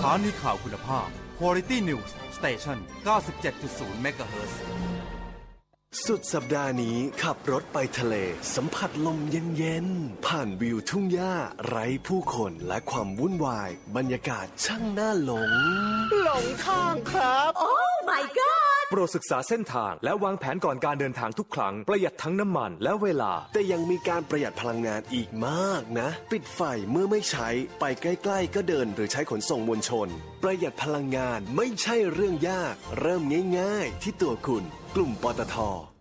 ถานีข่าวคุณภาพ Quality News Station 97.0 MHz สุดสัปดาห์นี้ขับรถไปทะเลสัมผัสลมเย็นๆผ่านวิวทุ่งหญ้าไร้ผู้คนและความวุ่นวายบรรยากาศช่างน่าหลงทางครับโอ้ my god โปรดศึกษาเส้นทางและวางแผนก่อนการเดินทางทุกครั้งประหยัดทั้งน้ำมันและเวลาแต่ยังมีการประหยัดพลังงานอีกมากนะปิดไฟเมื่อไม่ใช้ไปใกล้ๆก็เดินหรือใช้ขนส่งมวลชนประหยัดพลังงานไม่ใช่เรื่องยากเริ่มง่ายๆที่ตัวคุณกลุ่มปตท.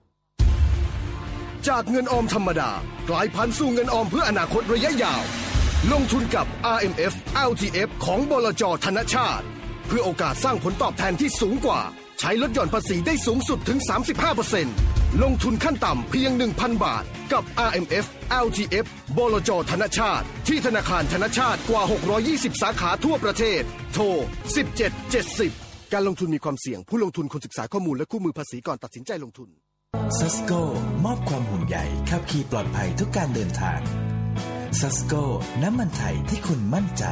จากเงินออมธรรมดากลายพันธุ์สู่เงินออมเพื่ออนาคตระยะยาวลงทุนกับ RMF LTF ของบลจ.ธนชาติเพื่อโอกาสสร้างผลตอบแทนที่สูงกว่าใช้ลดหย่อนภาษีได้สูงสุดถึง 35% ลงทุนขั้นต่ำเพียง 1,000 บาทกับ RMF LTF บลจ.ธนชาติที่ธนาคารธนชาติกว่า620สาขาทั่วประเทศโทร1770การลงทุนมีความเสี่ยงผู้ลงทุนควรศึกษาข้อมูลและคู่มือภาษีก่อนตัดสินใจลงทุนซัสโกมอบความห่วงใยขับขี่ปลอดภัยทุกการเดินทางซัสโกน้ำมันไทยที่คุณมั่นใจ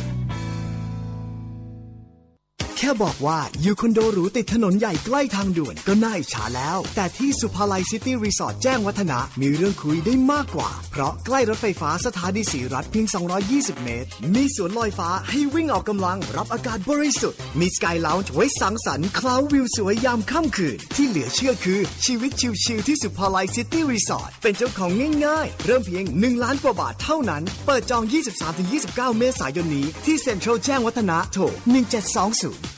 แค่บอกว่าอยู่คอนโดหรูติดถนนใหญ่ใกล้ทางด่วนก็น่าอิจฉาแล้วแต่ที่สุภาลัยซิตี้รีสอร์ทแจ้งวัฒนะมีเรื่องคุยได้มากกว่าเพราะใกล้รถไฟฟ้าสถานีศรีรัตน์เพียง220เมตรมีสวนลอยฟ้าให้วิ่งออกกำลังรับอากาศบริสุทธิ์มีสกายลาวน์ไว้สังสรรค์คลาววิวสวยยามค่ำคืนที่เหลือเชื่อคือชีวิตชิลๆที่สุภาลัยซิตี้รีสอร์ทเป็นเจ้าของง่ายๆเริ่มเพียง1ล้านกว่าบาทเท่านั้นเปิดจอง 23-29 เมษายนนี้ที่เซ็นทรัลแจ้งวัฒนะโทร1720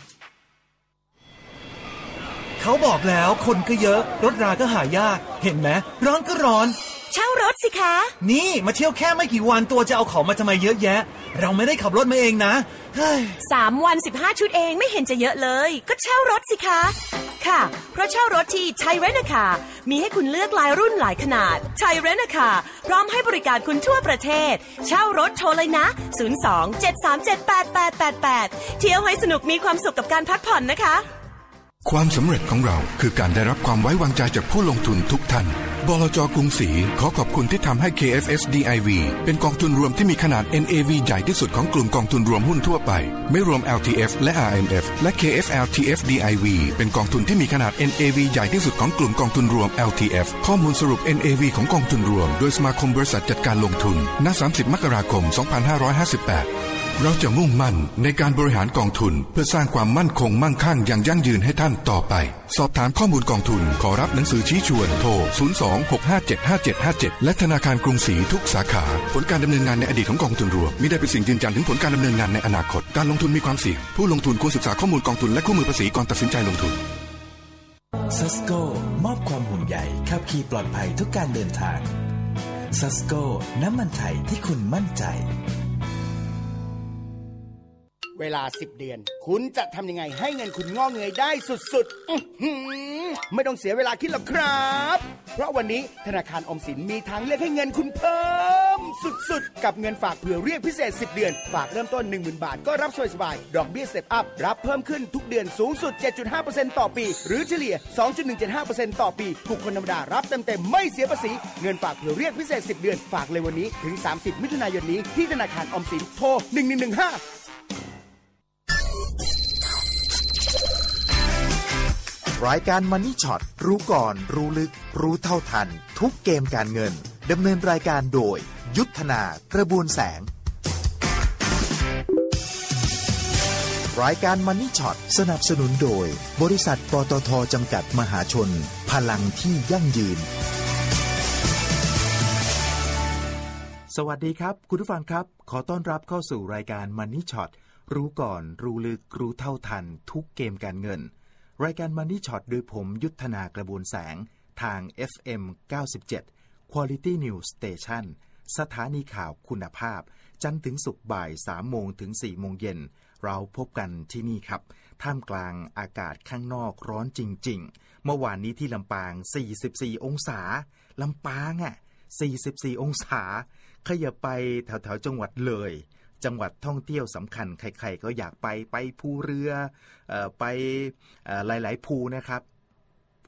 เขาบอกแล้วคนก็เยอะรถราก็หายากเห็นไหมร้อนก็ร้อนเช่ารถสิคะนี่มาเที่ยวแค่ไม่กี่วันตัวจะเอาของมาทำไมเยอะแยะเราไม่ได้ขับรถมาเองนะ 3 วัน 15 ชุดเองไม่เห็นจะเยอะเลยก็เช่ารถสิคะค่ะเพราะเช่ารถที่ไทยเรนท์คาร์มีให้คุณเลือกหลายรุ่นหลายขนาดไทยเรนท์คาร์พร้อมให้บริการคุณทั่วประเทศเช่ารถโทรเลยนะ02-7378888เที่ยวให้สนุกมีความสุขกับการพักผ่อนนะคะความสำเร็จของเราคือการได้รับความไว้วางใจจากผู้ลงทุนทุกท่านบลจ.กรุงศรีขอขอบคุณที่ทำให้ KFS DIV เป็นกองทุนรวมที่มีขนาด NAV ใหญ่ที่สุดของกลุ่มกองทุนรวมหุ้นทั่วไปไม่รวม LTF และ RMF และ KFL TFDIV เป็นกองทุนที่มีขนาด NAV ใหญ่ที่สุดของกลุ่มกองทุนรวม LTF ข้อมูลสรุป NAV ของกองทุนรวมโดยสมาคมบริษัทจัดการลงทุนณ 30 มกราคม 2558เราจะมุ่งมั่นในการบริหารกองทุนเพื่อสร้างความมั่นคงมั่งคั่งอย่างยั่งยืนให้ท่านต่อไปสอบถามข้อมูลกองทุนขอรับหนังสือชี้ชวนโทร 02-657-5757 และธนาคารกรุงศรีทุกสาขาผลการดำเนินงานในอดีตของกองทุนรวมมิได้เป็นสิ่งยืนยันถึงผลการดำเนินงานในอนาคตการลงทุนมีความเสี่ยงผู้ลงทุนควรศึกษาข้อมูลกองทุนและคู่มือภาษีก่อนตัดสินใจลงทุนซัสโกมอบความห่วงใยขับขี่ปลอดภัยทุกการเดินทางซัสโกน้ำมันไทยที่คุณมั่นใจเวลา10เดือนคุณจะทำยังไงให้เงินคุณงอกเงยได้สุดๆไม่ต้องเสียเวลาคิดหรอกครับเพราะวันนี้ธนาคารออมสินมีทางเลือกให้เงินคุณเพิ่มสุดๆกับเงินฝากเผื่อเรียกพิเศษ10เดือนฝากเริ่มต้น 10,000 บาทก็รับสบายๆดอกเบี้ยสเต็ปอัพรับเพิ่มขึ้นทุกเดือนสูงสุด 7.5% ต่อปีหรือเฉลี่ย 2.175% ต่อปีทุกคนธรรมดารับเต็มๆไม่เสียภาษีเงินฝากเผื่อเรียกพิเศษ10เดือนฝากเลยวันนี้ถึง30มิถุนายนนี้ที่ธนาคารออมสินโทร1115 รายการ Money Shot รู้ก่อนรู้ลึกรู้เท่าทันทุกเกมการเงินดำเนินรายการโดยยุทธนากระบวนแสงรายการ Money Shot สนับสนุนโดยบริษัทปตท.จำกัดมหาชนพลังที่ยั่งยืนสวัสดีครับคุณผู้ฟังครับขอต้อนรับเข้าสู่รายการ Money Shot รู้ก่อนรู้ลึกรู้เท่าทันทุกเกมการเงินรายการ Money Shot โดยผมยุทธนากระบวนแสงทาง FM 97 Quality News Station สถานีข่าวคุณภาพจันทร์ถึงศุกร์บ่าย 3 โมงถึง 4 โมงเย็นเราพบกันที่นี่ครับท่ามกลางอากาศข้างนอกร้อนจริงๆเมื่อวานนี้ที่ลำปาง44องศาลำปาง44องศาขยับไปแถวๆจังหวัดเลยจังหวัดท่องเที่ยวสำคัญใครๆก็อยากไปภูเรือไปหลายๆภูนะครับ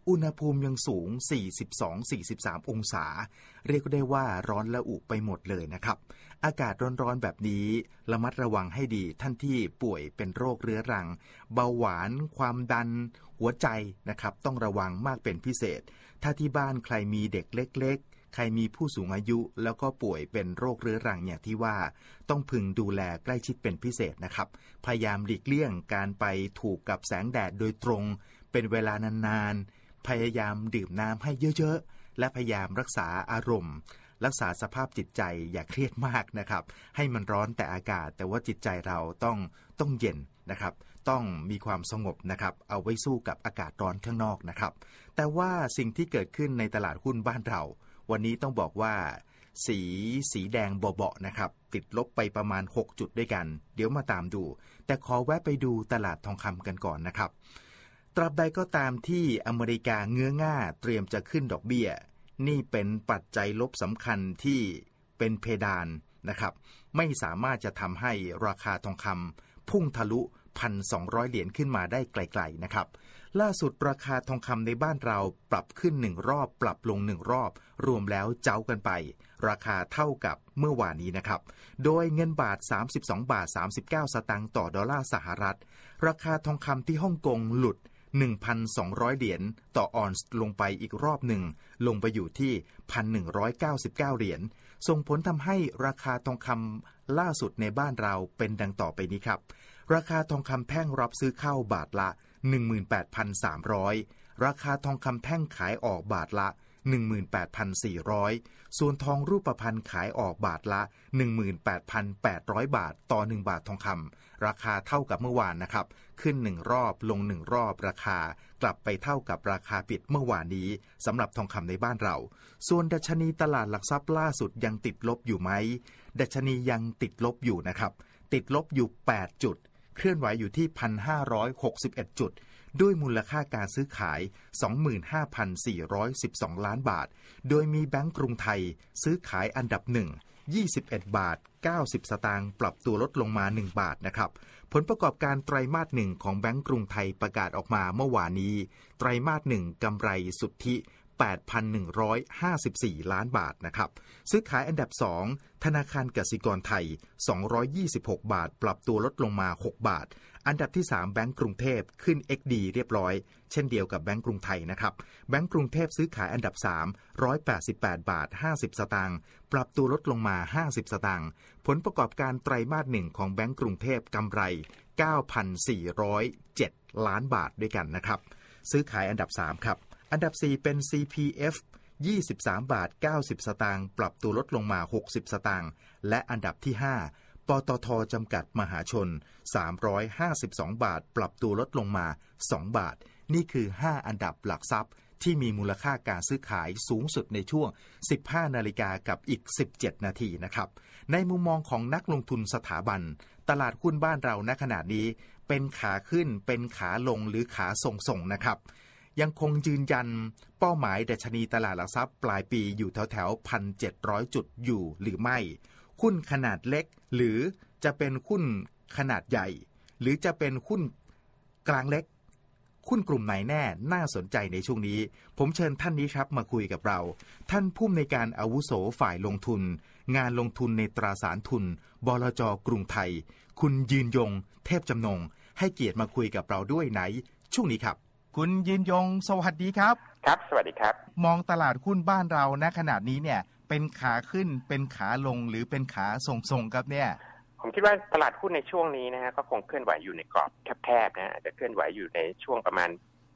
อุณหภูมิยังสูง 42-43 องศาเรียกได้ว่าร้อนระอุไปหมดเลยนะครับอากาศร้อนๆแบบนี้ระมัดระวังให้ดีท่านที่ป่วยเป็นโรคเรื้อรังเบาหวานความดันหัวใจนะครับต้องระวังมากเป็นพิเศษถ้าที่บ้านใครมีเด็กเล็กๆใครมีผู้สูงอายุแล้วก็ป่วยเป็นโรคเรื้อรังอย่างที่ว่าต้องพึงดูแลใกล้ชิดเป็นพิเศษนะครับพยายามหลีกเลี่ยงการไปถูกกับแสงแดดโดยตรงเป็นเวลานานๆพยายามดื่มน้ำให้เยอะๆและพยายามรักษาอารมณ์รักษาสภาพจิตใจอย่าเครียดมากนะครับให้มันร้อนแต่อากาศแต่ว่าจิตใจเราต้องเย็นนะครับต้องมีความสงบนะครับเอาไว้สู้กับอากาศร้อนข้างนอกนะครับแต่ว่าสิ่งที่เกิดขึ้นในตลาดหุ้นบ้านเราวันนี้ต้องบอกว่าสีแดงเบาๆนะครับติดลบไปประมาณ6จุดด้วยกันเดี๋ยวมาตามดูแต่ขอแวะไปดูตลาดทองคำกันก่อนนะครับตราบใดก็ตามที่อเมริกาเงื้อง่าเตรียมจะขึ้นดอกเบี้ยนี่เป็นปัจจัยลบสำคัญที่เป็นเพดานนะครับไม่สามารถจะทำให้ราคาทองคำพุ่งทะลุ 1,200 เหรียญขึ้นมาได้ไกลๆนะครับล่าสุดราคาทองคำในบ้านเราปรับขึ้น1รอบปรับลง1รอบรวมแล้วเจ้ากันไปราคาเท่ากับเมื่อวานนี้นะครับโดยเงินบาท 32.39 สตางค์ต่อดอลลาร์สหรัฐราคาทองคำที่ฮ่องกงหลุด 1,200 เหรียญต่อออนซ์ลงไปอีกรอบหนึ่งลงไปอยู่ที่ 1,199 เหรียญส่งผลทำให้ราคาทองคำล่าสุดในบ้านเราเป็นดังต่อไปนี้ครับราคาทองคำแท่งรับซื้อเข้าบาทละ 18,300 ราคาทองคำแท่งขายออกบาทละ 18,400 ส่วนทองรูปพรรณขายออกบาทละ 18,800 บาทต่อ1บาททองคำราคาเท่ากับเมื่อวานนะครับขึ้น1รอบลง1รอบราคากลับไปเท่ากับราคาปิดเมื่อวานนี้สำหรับทองคำในบ้านเราส่วนดัชนีตลาดหลักทรัพย์ล่าสุดยังติดลบอยู่ไหมดัชนียังติดลบอยู่นะครับติดลบอยู่8จุดเคลื่อนไหวอยู่ที่ 1,561 จุดด้วยมูลค่าการซื้อขาย 25,412 ล้านบาทโดยมีแบงก์กรุงไทยซื้อขายอันดับ1 21 บาท 90 สตางค์ปรับตัวลดลงมา1บาทนะครับผลประกอบการไตรมาส1ของแบงก์กรุงไทยประกาศออกมาเมื่อวานนี้ไตรมาส1กำไรสุทธิ 8,154 ล้านบาทนะครับซื้อขายอันดับ2ธนาคารกสิกรไทย226บาทปรับตัวลดลงมา6บาทอันดับที่3แบงก์กรุงเทพขึ้น XD เรียบร้อยเช่นเดียวกับแบงก์กรุงไทยนะครับแบงก์กรุงเทพซื้อขายอันดับ3 188บาท50สตางค์ปรับตัวลดลงมา50สตางค์ผลประกอบการไตรมาส1ของแบงก์กรุงเทพกำไร 9,407 ล้านบาทด้วยกันนะครับซื้อขายอันดับ3ครับอันดับ4เป็น CPF 23บาท90สตางค์ปรับตัวลดลงมา60สตางค์และอันดับที่5ปตท.จำกัดมหาชน352บาทปรับตัวลดลงมา2บาทนี่คือ5อันดับหลักทรัพย์ที่มีมูลค่าการซื้อขายสูงสุดในช่วง 15 นาฬิกากับอีก17นาทีนะครับในมุมมองของนักลงทุนสถาบันตลาดหุ้นบ้านเราณขณะนี้เป็นขาขึ้นเป็นขาลงหรือขาส่งนะครับยังคงยืนยันเป้าหมายดัชนีตลาดหลักทรัพย์ปลายปีอยู่แถวๆ 1,700 จุดอยู่หรือไม่หุ้นขนาดเล็กหรือจะเป็นหุ้นขนาดใหญ่หรือจะเป็นหุ้นกลางเล็กหุ้นกลุ่มไหนแน่น่าสนใจในช่วงนี้ผมเชิญท่านนี้ครับมาคุยกับเราท่านผู้อำนวยการอาวุโสฝ่ายลงทุนงานลงทุนในตราสารทุนบลจ.กรุงไทยคุณยืนยงเทพจำนงให้เกียรติมาคุยกับเราด้วยในช่วงนี้ครับคุณยืนยงสวัสดีครับครับสวัสดีครับมองตลาดหุ้นบ้านเราณขณะนี้เนี่ยเป็นขาขึ้นเป็นขาลงหรือเป็นขาส่งครับเนี่ยผมคิดว่าตลาดหุ้นในช่วงนี้นะฮะก็คงเคลื่อนไหวอยู่ในกรอบแคบๆนะจะเคลื่อนไหวอยู่ในช่วงประมาณ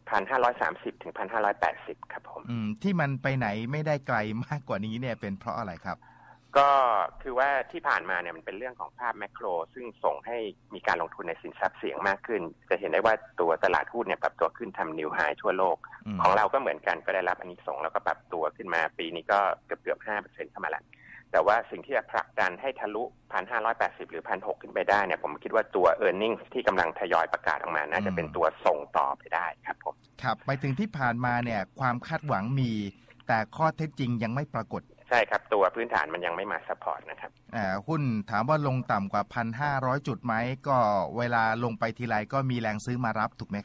1,530 ถึง 1,580 ครับผมที่มันไปไหนไม่ได้ไกลมากกว่านี้เนี่ยเป็นเพราะอะไรครับก็คือว่าที่ผ่านมาเนี่ยมันเป็นเรื่องของภาพแมคโครซึ่งส่งให้มีการลงทุนในสินทรัพย์เสี่ยงมากขึ้นจะเห็นได้ว่าตัวตลาดหุ้นเนี่ยปรับตัวขึ้นทำนิวไฮทั่วโลกของเราก็เหมือนกันก็ได้รับอานิสงส์แล้วก็ปรับตัวขึ้นมาปีนี้ก็เกือบ 5% เข้ามาแล้วแต่ว่าสิ่งที่จะผลักดันให้ทะลุ 1,580 หรือ 1,600 ขึ้นไปได้เนี่ยผมคิดว่าตัว earnings ที่กำลังทยอยประกาศออกมาน่าจะเป็นตัวส่งต่อไปได้ครับผมครับไปถึงที่ผ่านมาเนี่ยความคาดหวังมีแต่ข้อเท็จจริงยังไม่ปรากฏใช่ครับตัวพื้นฐานมันยังไม่มาซัพพอร์ตนะครับหุ้นถามว่าลงต่ำกว่า 1,500 จุดไหมก็เวลาลงไปทีไรก็มีแรงซื้อมารับถูกไหมครับ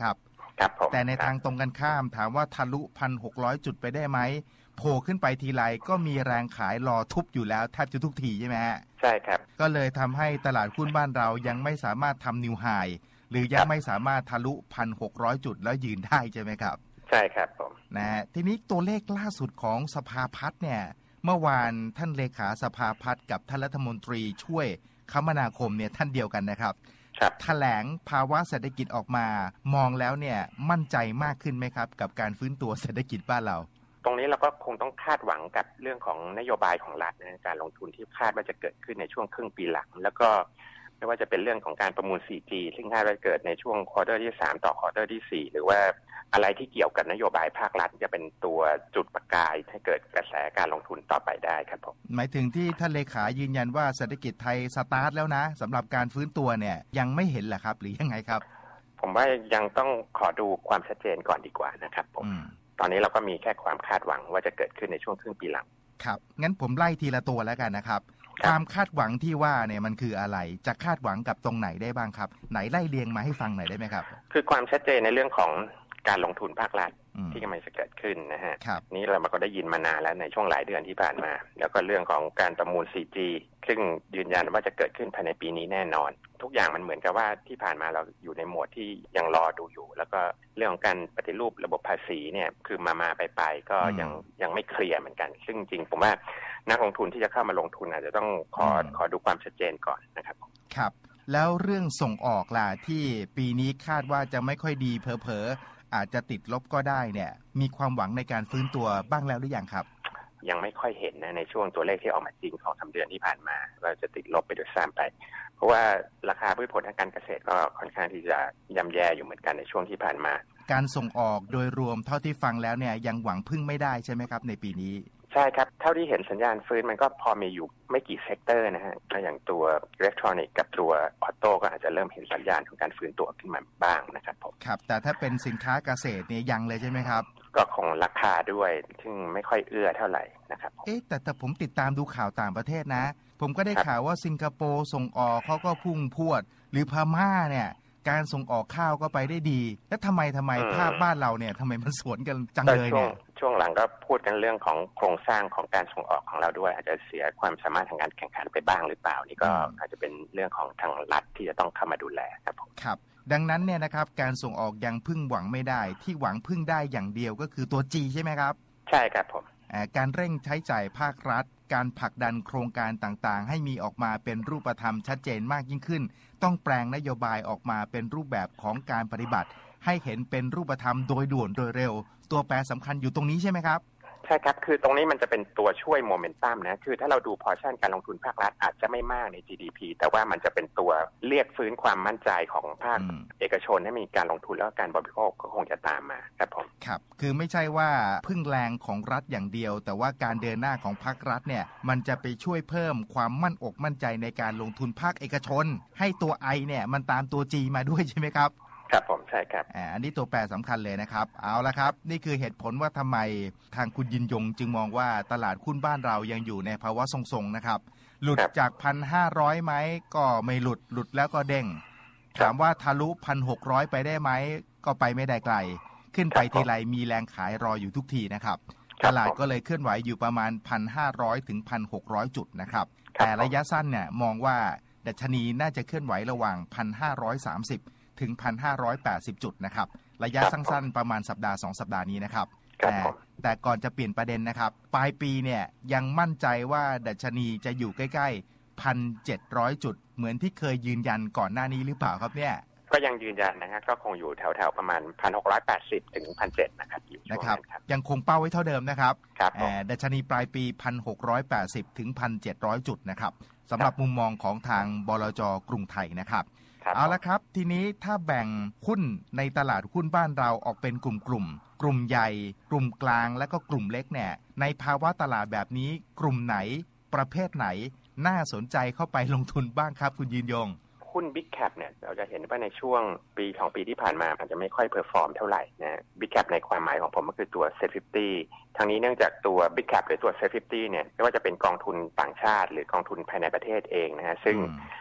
แต่ในทางตรงกันข้ามถามว่าทะลุ 1,600 จุดไปได้ไหมโผล่ขึ้นไปทีไรก็มีแรงขายรอทุบอยู่แล้วแทบจะทุกทีใช่ไหมฮะใช่ครับก็เลยทำให้ตลาดหุ้นบ้านเรายังไม่สามารถทำนิวไฮหรือยังไม่สามารถทะลุ 1,600 จุดแล้วยืนได้ใช่ไหมครับใช่ครับผมนะทีนี้ตัวเลขล่าสุดของสภาพัฒน์เนี่ยเมื่อวานท่านเลขาสภาพัฒน์กับท่านรัฐมนตรีช่วยคมนาคมเนี่ยท่านเดียวกันนะครับแถลงภาวะเศรษฐกิจออกมามองแล้วเนี่ยมั่นใจมากขึ้นไหมครับกับการฟื้นตัวเศรษฐกิจบ้านเราตรงนี้เราก็คงต้องคาดหวังกับเรื่องของนโยบายของรัฐนะการลงทุนที่คาดว่าจะเกิดขึ้นในช่วงครึ่งปีหลังแล้วก็ไม่ว่าจะเป็นเรื่องของการประมูล 4G ซึ่งคาดว่าเกิดในช่วงควอเตอร์ที่3ต่อควอเตอร์ที่4หรือว่าอะไรที่เกี่ยวกับนโยบายภาครัฐจะเป็นตัวจุดประกายให้เกิดกระแสการลงทุนต่อไปได้ครับผมหมายถึงที่ท่านเลขายืนยันว่าเศรษฐกิจไทยสตาร์ทแล้วนะสำหรับการฟื้นตัวเนี่ยยังไม่เห็นเหรอครับหรือยังไงครับผมว่ายังต้องขอดูความชัดเจนก่อนดีกว่านะครับผมตอนนี้เราก็มีแค่ความคาดหวังว่าจะเกิดขึ้นในช่วงครึ่งปีหลังครับงั้นผมไล่ทีละตัวแล้วกันนะครับความคาดหวังที่ว่าเนี่ยมันคืออะไรจะคาดหวังกับตรงไหนได้บ้างครับไหนไล่เรียงมาให้ฟังหน่อยได้ไหมครับคือความชัดเจนในเรื่องของการลงทุนภาครัฐที่กำลังจะเกิดขึ้นนะฮะนี่เราก็ได้ยินมานานแล้วในช่วงหลายเดือนที่ผ่านมาแล้วก็เรื่องของการประมูล 4G ซึ่งยืนยันว่าจะเกิดขึ้นภายในปีนี้แน่นอนทุกอย่างมันเหมือนกับว่าที่ผ่านมาเราอยู่ในโหมดที่ยังรอดูอยู่แล้วก็เรื่องของการปฏิรูประบบภาษีเนี่ยคือมาไปก็ยังไม่เคลียร์เหมือนกันซึ่งจริงผมว่านักลงทุนที่จะเข้ามาลงทุนอาจจะต้องขอดูความชัดเจนก่อนนะครับครับแล้วเรื่องส่งออกล่ะที่ปีนี้คาดว่าจะไม่ค่อยดีเผลออาจจะติดลบก็ได้เนี่ยมีความหวังในการฟื้นตัวบ้างแล้วหรือยังครับยังไม่ค่อยเห็นนะในช่วงตัวเลขที่ออกมาจริงของ3 เดือนที่ผ่านมาเราจะติดลบไปโดยซ้ำไปเพราะว่าราคาพืชผลทางการเกษตรก็ค่อนข้างที่จะย่ำแย่อยู่เหมือนกันในช่วงที่ผ่านมาการส่งออกโดยรวมเท่าที่ฟังแล้วเนี่ยยังหวังพึ่งไม่ได้ใช่ไหมครับในปีนี้ใช่ครับเท่าที่เห็นสัญญาณฟื้นมันก็พอมีอยู่ไม่กี่เซกเตอร์นะฮะอย่างตัวอิเล็กทรอนิกส์กับตัวออโต้ก็อาจจะเริ่มเห็นสัญญาณของการฟื้นตัวขึ้นมาบ้างนะครับผมครับแต่ถ้าเป็นสินค้าเกษตรเนี่ยยังเลยใช่ไหมครับก็คงราคาด้วยซึ่งไม่ค่อยเอื้อเท่าไหร่นะครับแต่ผมติดตามดูข่าวต่างประเทศนะผมก็ได้ข่าวว่าสิงคโปร์ส่งออกเขาก็พุ่งพรวดหรือพม่าเนี่ยการส่งออกข้าวก็ไปได้ดีแล้วทำไมภาพบ้านเราเนี่ยทำไมมันสวนกันจังเลยเนี่ยช่วงหลังก็พูดกันเรื่องของโครงสร้างของการส่งออกของเราด้วยอาจจะเสียความสามารถทางการแข่งขันไปบ้างหรือเปล่านี่ก็อาจจะเป็นเรื่องของทางรัฐที่จะต้องเข้ามาดูแลครับครับดังนั้นเนี่ยนะครับการส่งออกยังพึ่งหวังไม่ได้ที่หวังพึ่งได้อย่างเดียวก็คือตัว G ใช่ไหมครับใช่ครับผมการเร่งใช้จ่ายภาครัฐการผลักดันโครงการต่างๆให้มีออกมาเป็นรูปธรรมชัดเจนมากยิ่งขึ้นต้องแปลงนโยบายออกมาเป็นรูปแบบของการปฏิบัติให้เห็นเป็นรูปธรรมโดยด่วนโดยเร็วตัวแปรสำคัญอยู่ตรงนี้ใช่ไหมครับใช่ครับคือตรงนี้มันจะเป็นตัวช่วยโมเมนตัมนะคือถ้าเราดูพอร์ชั่นการลงทุนภาครัฐอาจจะไม่มากใน GDP แต่ว่ามันจะเป็นตัวเรียกฟื้นความมั่นใจของภาคเอกชนให้มีการลงทุนแล้วการบริโภคก็คงจะตามมาครับผมครับคือไม่ใช่ว่าพึ่งแรงของรัฐอย่างเดียวแต่ว่าการเดินหน้าของภาครัฐเนี่ยมันจะไปช่วยเพิ่มความมั่นอกมั่นใจในการลงทุนภาคเอกชนให้ตัว I เนี่ยมันตามตัว G มาด้วยใช่ไหมครับครับผมใช่ครับอันนี้ตัวแปรสำคัญเลยนะครับเอาละครับนี่คือเหตุผลว่าทำไมทางคุณยินยงจึงมองว่าตลาดหุ้นบ้านเรายังอยู่ในภาวะทรงๆนะครับหลุดจาก 1,500 ไหมก็ไม่หลุดแล้วก็เด้งถามว่าทะลุ 1,600 ไปได้ไหมก็ไปไม่ได้ไกลขึ้นไปทีไรมีแรงขายรออยู่ทุกทีนะครับตลาดก็เลยเคลื่อนไหวอยู่ประมาณ 1,500 ถึง 1,600 จุดนะครับแต่ระยะสั้นเนี่ยมองว่าดัชนีน่าจะเคลื่อนไหวระหว่าง 1,530ถึง 1,580 จุดนะครับระยะสั้นๆประมาณสัปดาห์2สัปดาห์นี้นะครับแต่ก่อนจะเปลี่ยนประเด็นนะครับปลายปีเนี่ยยังมั่นใจว่าดัชนีจะอยู่ใกล้ๆ 1,700 จุดเหมือนที่เคยยืนยันก่อนหน้านี้หรือเปล่าครับเนี่ยก็ยังยืนยันนะครับก็คงอยู่แถวๆประมาณ 1,680 ถึง 1,700 นะครับนะครับยังคงเป้าไว้เท่าเดิมนะครับดัชนีปลายปี 1,680 ถึง 1,700 จุดนะครับสำหรับมุมมองของทางบลจ.กรุงไทยนะครับเอาละครับทีนี้ถ้าแบ่งหุ้นในตลาดหุ้นบ้านเราออกเป็นกลุ่มใหญ่กลุ่มกลางและก็กลุ่มเล็กเนี่ยในภาวะตลาดแบบนี้กลุ่มไหนประเภทไหนน่าสนใจเข้าไปลงทุนบ้างครับคุณยืนยงหุ้น Big Cap เนี่ยเราจะเห็นว่าในช่วงปี2ปีที่ผ่านมามันจะไม่ค่อยเพอร์ฟอร์มเท่าไหร่นะ Big Cap ในความหมายของผมก็คือตัว Set50 ทางนี้เนื่องจากตัว Big Cap หรือตัว Set50 เนี่ยไม่ว่าจะเป็นกองทุนต่างชาติหรือกองทุนภายในประเทศเองนะฮะซึ่ง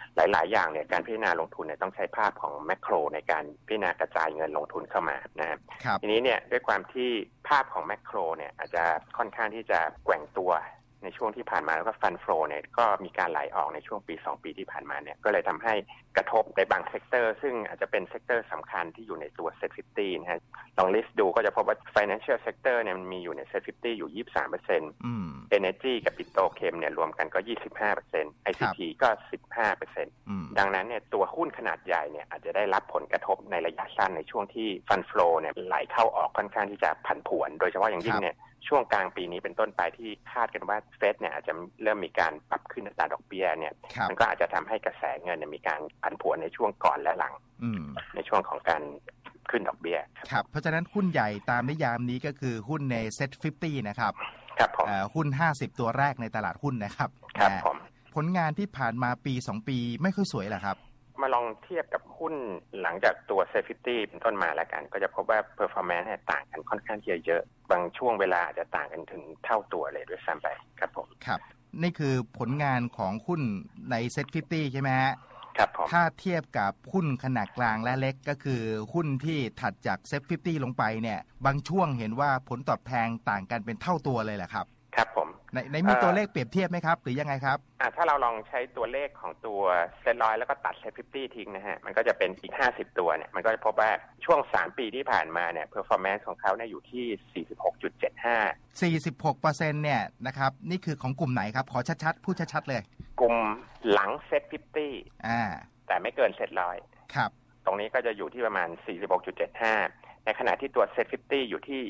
หลายๆอย่างเนี่ยการพิจารณาลงทุนเนี่ยต้องใช้ภาพของแมคโครในการพิจารณากระจายเงินลงทุนเข้ามานะครับทีนี้เนี่ยด้วยความที่ภาพของแมคโครเนี่ยอาจจะค่อนข้างที่จะแกว่งตัวในช่วงที่ผ่านมาแล้วก็ฟันโฟลเนี่ยก็มีการไหลออกในช่วงปี2ปีที่ผ่านมาเนี่ยก็เลยทำให้กระทบในบางเซกเตอร์ซึ่งอาจจะเป็นเซกเตอร์สำคัญที่อยู่ในตัว Set 50 นะฮะลองลิสต์ดูก็จะพบว่า Financial Sector เนี่ยมันมีอยู่ใน Set 50 อยู่ 23% Energy กับปิโตรเคมเนี่ยรวมกันก็ 25% ICT ก็ 15% ดังนั้นเนี่ยตัวหุ้นขนาดใหญ่เนี่ยอาจจะได้รับผลกระทบในระยะสั้นในช่วงที่ฟันโฟลเนี่ยไหลเข้าออกค่อนข้างที่จะผันผวนโดยเฉพาะอย่างยิ่งเนี่ยช่วงกลางปีนี้เป็นต้นไปที่คาดกันว่าเฟดเนี่ยอาจจะเริ่มมีการปรับขึ้นอัตราดอกเบี้ยเนี่ยมันก็อาจจะทำให้กระแสเงินเนี่ยมีการผันผวนในช่วงก่อนและหลังในช่วงของการขึ้นดอกเบี้ยครับเพราะฉะนั้นหุ้นใหญ่ตามนิยามนี้ก็คือหุ้นใน Set 50 นะครับครับผมหุ้น50ตัวแรกในตลาดหุ้นนะครับครับผมผลงานที่ผ่านมาปี2ปีไม่ค่อยสวยหรอครับมาลองเทียบกับหุ้นหลังจากตัว Set 50 เป็นต้นมาแล้วกันก็จะพบว่า performance เนี่ยต่างกันค่อนข้างเยอะบางช่วงเวลาจะต่างกันถึงเท่าตัวเลยด้วยซ้ำไปครับผมครับนี่คือผลงานของหุ้นใน Set 50 ใช่ไหมฮะครับผมถ้าเทียบกับหุ้นขนาดกลางและเล็กก็คือหุ้นที่ถัดจาก Set 50 ลงไปเนี่ยบางช่วงเห็นว่าผลตอบแทนต่างกันเป็นเท่าตัวเลยแหละครับครับผมในมีตัวเลขเปรียบเทียบไหมครับหรือยังไงครับถ้าเราลองใช้ตัวเลขของตัวเซ็ต100แล้วก็ตัด Set 50 ทิ้งนะฮะมันก็จะเป็นอีก50ตัวเนี่ยมันก็จะพบว่าช่วง3ปีที่ผ่านมาเนี่ย performance ของเขาเนี่ยอยู่ที่ 46.75% เนี่ยนะครับนี่คือของกลุ่มไหนครับขอชัดๆพูดชัดๆเลยกลุ่มหลัง Set 50แต่ไม่เกิน Set 100 ครับตรงนี้ก็จะอยู่ที่ประมาณ 46.75ในขณะที่ตัว Set 50 อยู่ที่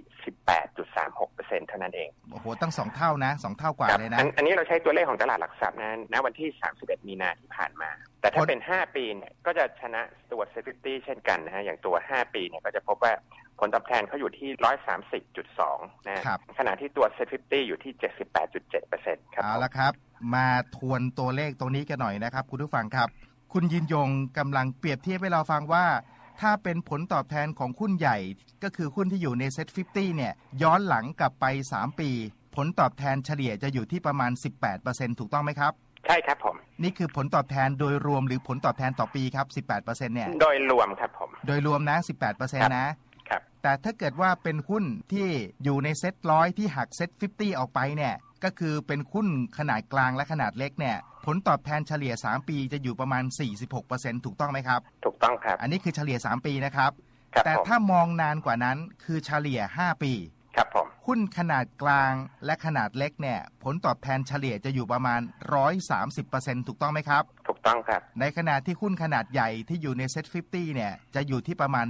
18.36% เท่านั้นเองโอ้โหตั้ง2เท่านะ2เท่ากว่าเลยนะอันนี้เราใช้ตัวเลขของตลาดหลักทรัพย์ณวันที่31มีนาที่ผ่านมาแต่ถ้าเป็น5ปีเนี่ยก็จะชนะตัว Set 50 เช่นกันนะฮะอย่างตัว5ปีเนี่ยก็จะพบว่าผลตอบแทนเขาอยู่ที่ 130.2 นะขณะที่ตัว Set 50 อยู่ที่ 78.7% ครับเอาละครับมาทวนตัวเลขตรงนี้กันหน่อยนะครับคุณผู้ฟังครับคุณยินยงกำลังเปรียบเทียบให้เราฟังว่าถ้าเป็นผลตอบแทนของหุ้นใหญ่ก็คือหุ้นที่อยู่ใน Set 50 เนี่ยย้อนหลังกลับไป3ปีผลตอบแทนเฉลี่ยจะอยู่ที่ประมาณ 18% ถูกต้องไหมครับใช่ครับผมนี่คือผลตอบแทนโดยรวมหรือผลตอบแทนต่อปีครับ 18% เนี่ยโดยรวมครับผมโดยรวมนะ 18% นะครับแต่ถ้าเกิดว่าเป็นหุ้นที่อยู่ในเซ็ต100ที่หักเซ็ต50ออกไปเนี่ยก็คือเป็นหุ้นขนาดกลางและขนาดเล็กเนี่ยผลตอบแทนเฉลี่ย3ปีจะอยู่ประมาณ 46% ถูกต้องไหมครับถูกต้องครับอันนี้คือเฉลี่ย3ปีนะครับแต่ถ้ามองนานกว่านั้นคือเฉลี่ย5ปีครับผมหุ้นขนาดกลางและขนาดเล็กเนี่ยผลตอบแทนเฉลี่ยจะอยู่ประมาณ 130% ถูกต้องไหมครับถูกต้องครับในขณะที่หุ้นขนาดใหญ่ที่อยู่ใน Set 50 เนี่ยจะอยู่ที่ประมาณ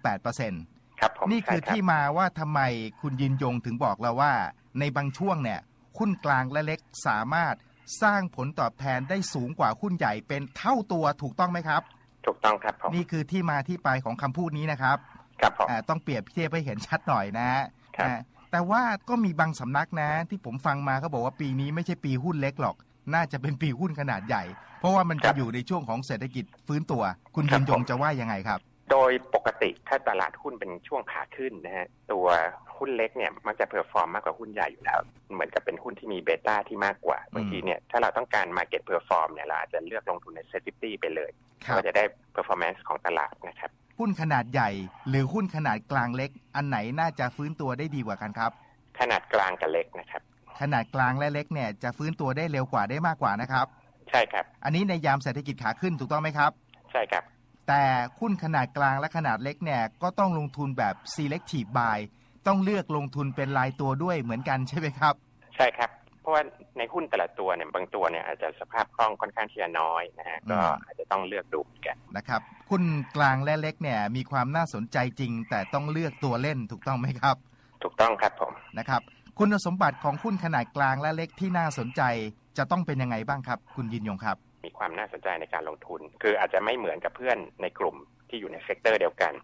78% ครับผมนี่คือที่มาว่าทำไมคุณยินยงถึงบอกเราว่าในบางช่วงเนี่ยหุ้นกลางและเล็กสามารถสร้างผลตอบแทนได้สูงกว่าหุ้นใหญ่เป็นเท่าตัวถูกต้องไหมครับถูกต้องครับผมนี่คือที่มาที่ไปของคำพูดนี้นะครับครับผมต้องเปรียบเทียบให้เห็นชัดหน่อยนะแต่ว่าก็มีบางสำนักนะที่ผมฟังมาเขาบอกว่าปีนี้ไม่ใช่ปีหุ้นเล็กหรอกน่าจะเป็นปีหุ้นขนาดใหญ่เพราะว่ามันจะอยู่ในช่วงของเศรษฐกิจฟื้นตัวคุณยินยงจะว่ายังไงครับโดยปกติถ้าตลาดหุ้นเป็นช่วงขาขึ้นนะฮะตัวหุ้นเล็กเนี่ยมักจะเพอร์ฟอร์มมากกว่าหุ้นใหญ่อยู่แล้วเหมือนกับเป็นหุ้นที่มีเบต้าที่มากกว่าบางทีเนี่ยถ้าเราต้องการ market perform เนี่ยเราอาจจะเลือกลงทุนใน Set 50 ไปเลยก็จะได้ performance ของตลาดนะครับหุ้นขนาดใหญ่หรือหุ้นขนาดกลางเล็กอันไหนน่าจะฟื้นตัวได้ดีกว่ากันครับขนาดกลางกับเล็กนะครับขนาดกลางและเล็กเนี่ยจะฟื้นตัวได้เร็วกว่าได้มากกว่านะครับใช่ครับอันนี้ในยามเศรษฐกิจขาขึ้นถูกต้องไหมครับใช่ครับแต่หุ้นขนาดกลางและขนาดเล็กเนี่ยก็ต้องลงทุนแบบ selective buy ต้องเลือกลงทุนเป็นรายตัวด้วยเหมือนกันใช่ไหมครับใช่ครับเพราะว่าในหุ้นแต่ละตัวเนี่ยบางตัวเนี่ยอาจจะสภาพคล่องค่อนข้างที่จะน้อยนะฮะก็อาจจะต้องเลือกดูกันนะครับหุ้นกลางและเล็กเนี่ยมีความน่าสนใจจริงแต่ต้องเลือกตัวเล่นถูกต้องไหมครับถูกต้องครับผมนะครับคุณสมบัติของหุ้นขนาดกลางและเล็กที่น่าสนใจจะต้องเป็นยังไงบ้างครับคุณยินยงครับมีความน่าสนใจในการลงทุนคืออาจจะไม่เหมือนกับเพื่อนในกลุ่มที่อยู่ในเซกเตอร์เดียวกัน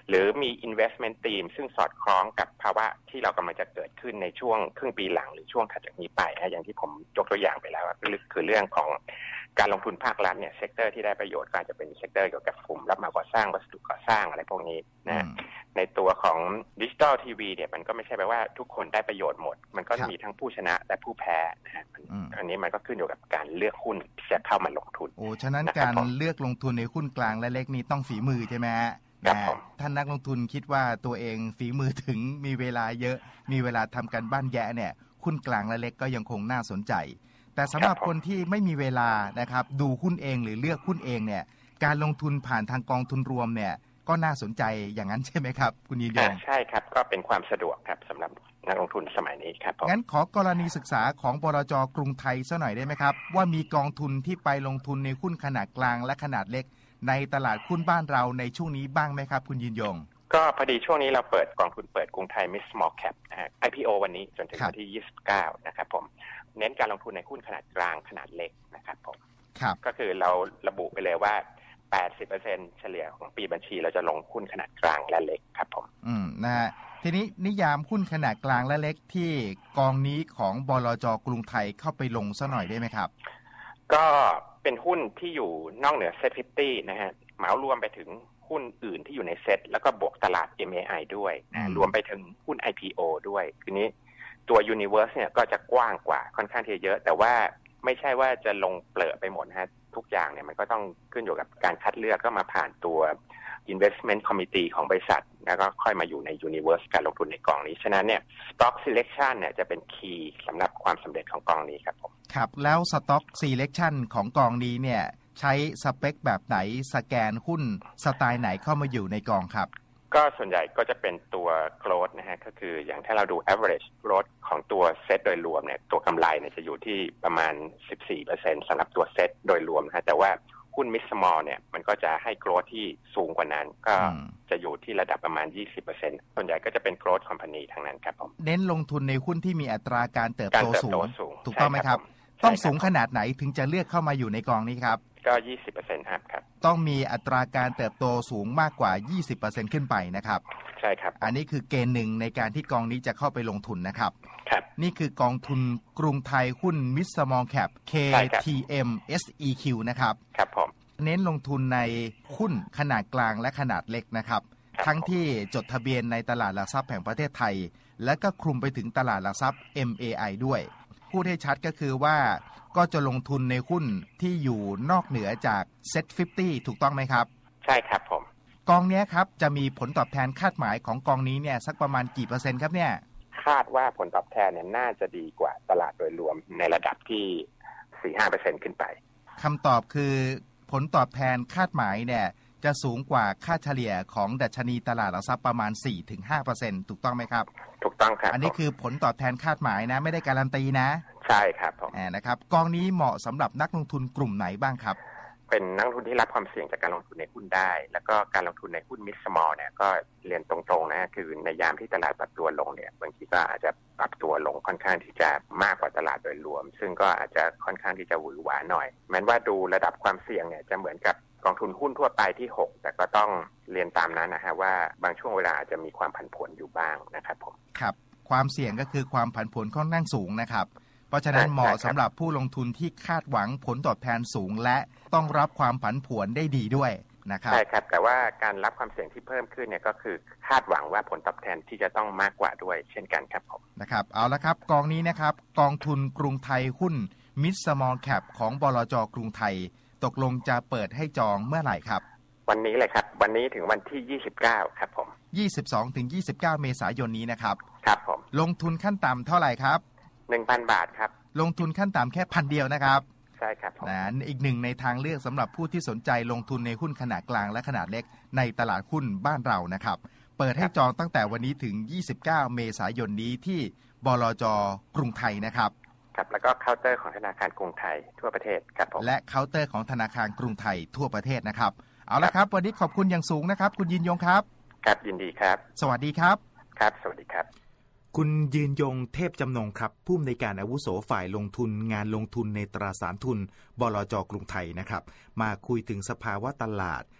หรือมี investment theme ซึ่งสอดคล้องกับภาวะที่เรากำลังจะเกิดขึ้นในช่วงครึ่งปีหลังหรือช่วงถัดจากนี้ไปอย่างที่ผมยกตัวอย่างไปแล้วคือเรื่องของการลงทุนภาครัฐเนี่ยเซกเตอร์ที่ได้ประโยชน์ก็อาจจะเป็นเซกเตอร์เกี่ยวกับกลุ่มรับเหมาก่อสร้างวัสดุก่อสร้างอะไรพวกนี้นะในตัวของดิจิตอลทีวีเนี่ยมันก็ไม่ใช่แปลว่าทุกคนได้ประโยชน์หมดมันก็มีทั้งผู้ชนะและผู้แพ้นะฮะอันนี้มันก็ขึ้นอยู่กับการเลือกหุ้นที่จะเข้ามาลงทุนฉะนั้นการเลือกลงทุนในหุ้นกลางและเล็กนี่ต้องฝีมือใช่ไหมฮะท่านนักลงทุนคิดว่าตัวเองฝีมือถึงมีเวลาเยอะมีเวลาทำการบ้านแยะเนี่ยหุ้นกลางและเล็กก็ยังคงน่าสนใจแต่สำหรับคนที่ไม่มีเวลานะครับดูหุ้นเองหรือเลือกหุ้นเองเนี่ยการลงทุนผ่านทางกองทุนรวมเนี่ยก็น่าสนใจอย่างนั้นใช่ไหมครับคุณยินยงใช่ครับก็เป็นความสะดวกครับสำหรับนักลงทุนสมัยนี้ครับงั้นขอกรณีศึกษาของบลจ.กรุงไทยซะหน่อยได้ไหมครับว่ามีกองทุนที่ไปลงทุนในหุ้นขนาดกลางและขนาดเล็กในตลาดหุ้นบ้านเราในช่วงนี้บ้างไหมครับคุณยินยงก็พอดีช่วงนี้เราเปิดกองทุนเปิดกรุงไทย Mid Small Cap นะฮะ IPO วันนี้จนถึงวันที่29นะครับผมเน้นการลงทุนในหุ้นขนาดกลางขนาดเล็กนะครับผมก็คือเราระบุไปเลยว่า 80% เฉลี่ยของปีบัญชีเราจะลงหุ้นขนาดกลางและเล็กครับผมนะฮะทีนี้นิยามหุ้นขนาดกลางและเล็กที่กองนี้ของบลจ.กรุงไทยเข้าไปลงซะหน่อยได้ไหมครับก็เป็นหุ้นที่อยู่นอกเหนือเซ็ต50นะฮะเหมารวมไปถึงหุ้นอื่นที่อยู่ในเซ็ตแล้วก็บวกตลาด MAI ด้วยรวมไปถึงหุ้น IPO ด้วยทีนี้ตัว Universe เนี่ยก็จะกว้างกว่าค่อนข้างที่จะเยอะแต่ว่าไม่ใช่ว่าจะลงเปลือกไปหมดนะฮะทุกอย่างเนี่ยมันก็ต้องขึ้นอยู่กับการคัดเลือกก็มาผ่านตัว Investment Committee ของบริษัทแล้วก็ค่อยมาอยู่ใน Universe การลงทุนในกองนี้ฉะนั้นเนี่ย Stock Selection เนี่ยจะเป็นคีย์สำหรับความสำเร็จของกองนี้ครับผมครับแล้ว Stock Selection ของกองนี้เนี่ยใช้สเปคแบบไหนสแกนหุ้นสไตล์ไหนเข้ามาอยู่ในกองครับก็ส่วนใหญ่ก็จะเป็นตัว growth นะฮะก็คืออย่างถ้าเราดู average growth ของตัวเซตโดยรวมเนี่ยตัวกำไรเนี่ยจะอยู่ที่ประมาณ 14% สำหรับตัวเซตโดยรวมนะฮะแต่ว่าหุ้น mid small เนี่ยมันก็จะให้ growth ที่สูงกว่านั้นก็จะอยู่ที่ระดับประมาณ 20% ส่วนใหญ่ก็จะเป็น growth company ทั้งนั้นครับผมเน้นลงทุนในหุ้นที่มีอัตราการเติบโตสูงถูกต้องไหมครับต้องสูงขนาดไหนถึงจะเลือกเข้ามาอยู่ในกองนี้ครับก็ 20% ครับต้องมีอัตราการเติบโตสูงมากกว่า 20% ขึ้นไปนะครับใช่ครับอันนี้คือเกณฑ์หนึ่งในการที่กองนี้จะเข้าไปลงทุนนะครับครับนี่คือกองทุนกรุงไทยหุ้น Mid Small Cap KTM SEQ นะครับครับผมเน้นลงทุนในหุ้นขนาดกลางและขนาดเล็กนะครับทั้งที่จดทะเบียนในตลาดหลักทรัพย์แห่งประเทศไทยและก็คลุมไปถึงตลาดหลักทรัพย์ MAI ด้วยพูดให้ชัดก็คือว่าก็จะลงทุนในหุ้นที่อยู่นอกเหนือจากเซ็ต50ถูกต้องไหมครับใช่ครับผมกองนี้ครับจะมีผลตอบแทนคาดหมายของกองนี้เนี่ยสักประมาณกี่เปอร์เซ็นต์ครับเนี่ยคาดว่าผลตอบแทนเนี่ยน่าจะดีกว่าตลาดโดยรวมในระดับที่ 4-5% ขึ้นไปคำตอบคือผลตอบแทนคาดหมายเนี่ยจะสูงกว่าค่าเฉลี่ยของดัชนีตลาดหลักทรัพย์ประมาณ 4-5% ถูกต้องไหมครับถูกต้องครับอันนี้คือผลตอบแทนคาดหมายนะไม่ได้การันตีนะใช่ครับผมนะครับกองนี้เหมาะสำหรับนักลงทุนกลุ่มไหนบ้างครับเป็นนักลงทุนที่รับความเสี่ยงจากการลงทุนในหุ้นได้แล้วก็การลงทุนในหุ้น mid small เนี่ยก็เรียนตรงๆนะคือในยามที่ตลาดปรับตัวลงเนี่ยบางทีก็อาจจะปรับตัวลงค่อนข้างที่จะมากกว่าตลาดโดยรวมซึ่งก็อาจจะค่อนข้างที่จะหวือหวาหน่อยแม้ว่าดูระดับความเสี่ยงเนี่ยจะเหมือนกับกองทุนหุ้นทั่วไปที่6แต่ก็ต้องเรียนตามนั้นนะฮะว่าบางช่วงเวลาอาจจะมีความผันผวนอยู่บ้างนะครับผมครับความเสี่ยงก็คือความผันผวนค่อนข้างสูงนะครับเพราะฉะนั้นเหมาะสำหรับผู้ลงทุนที่คาดหวังผลตอบแทนสูงและต้องรับความผันผวนได้ดีด้วยนะครับใช่ครับแต่ว่าการรับความเสี่ยงที่เพิ่มขึ้นเนี่ยก็คือคาดหวังว่าผลตอบแทนที่จะต้องมากกว่าด้วยเช่นกันครับผมนะครับเอาละครับกองนี้นะครับกองทุนกรุงไทยหุ้น Mid Small Cap ของบลจ.กรุงไทยตกลงจะเปิดให้จองเมื่อไหร่ครับวันนี้เลยครับวันนี้ถึงวันที่29ครับผม 22-29 เมษายนนี้นะครับครับผมลงทุนขั้นต่ำเท่าไหร่ครับ 1,000 บาทครับลงทุนขั้นต่ำแค่1,000 เดียวนะครับใช่ครับอีกหนึ่งในทางเลือกสำหรับผู้ที่สนใจลงทุนในหุ้นขนาดกลางและขนาดเล็กในตลาดหุ้นบ้านเรานะครับเปิดให้จองตั้งแต่วันนี้ถึง29 เมษายนนี้ที่บลจ.กรุงไทยนะครับครับแล้วก็เคาน์เตอร์ของธนาคารกรุงไทยทั่วประเทศครับผมและเคาน์เตอร์ของธนาคารกรุงไทยทั่วประเทศนะครับเอาละครับวันนี้ขอบคุณอย่างสูงนะครับคุณยินยงครับครับยินดีครับสวัสดีครับครับสวัสดีครับคุณยืนยงเทพจำนงครับผู้อำนวยการอาวุโสฝ่ายลงทุนงานลงทุนในตราสารทุนบลจ.กรุงไทยนะครับมาคุยถึงสภาวะตลาด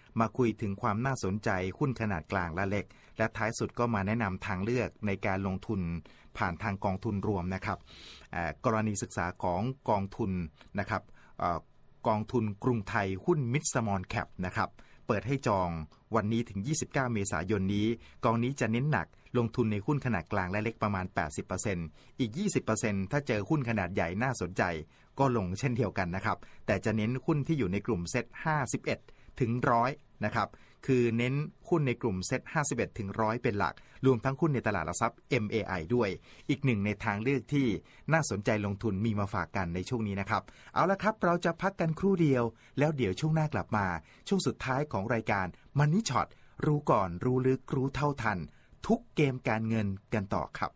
มาคุยถึงความน่าสนใจหุ้นขนาดกลางและเล็กและท้ายสุดก็มาแนะนำทางเลือกในการลงทุนผ่านทางกองทุนรวมนะครับกรณีศึกษาของกองทุนนะครับกองทุนกรุงไทยหุ้นมิดสมอลแคปนะครับเปิดให้จองวันนี้ถึง29เมษายนนี้กองนี้จะเน้นหนักลงทุนในหุ้นขนาดกลางและเล็กประมาณ 80% อีก 20% ถ้าเจอหุ้นขนาดใหญ่น่าสนใจก็ลงเช่นเดียวกันนะครับแต่จะเน้นหุ้นที่อยู่ในกลุ่มเซ็ต51ถึง100นะครับคือเน้นหุ้นในกลุ่มเซ็ต51ถึง100เป็นหลักรวมทั้งหุ้นในตลาดหลักทรัพย์ MAI ด้วยอีกหนึ่งในทางเลือกที่น่าสนใจลงทุนมีมาฝากกันในช่วงนี้นะครับเอาละครับเราจะพักกันครู่เดียวแล้วเดี๋ยวช่วงหน้ากลับมาช่วงสุดท้ายของรายการ Money Shot รู้ก่อนรู้ลึกรู้เท่าทันทุกเกมการเงินกันต่อครับ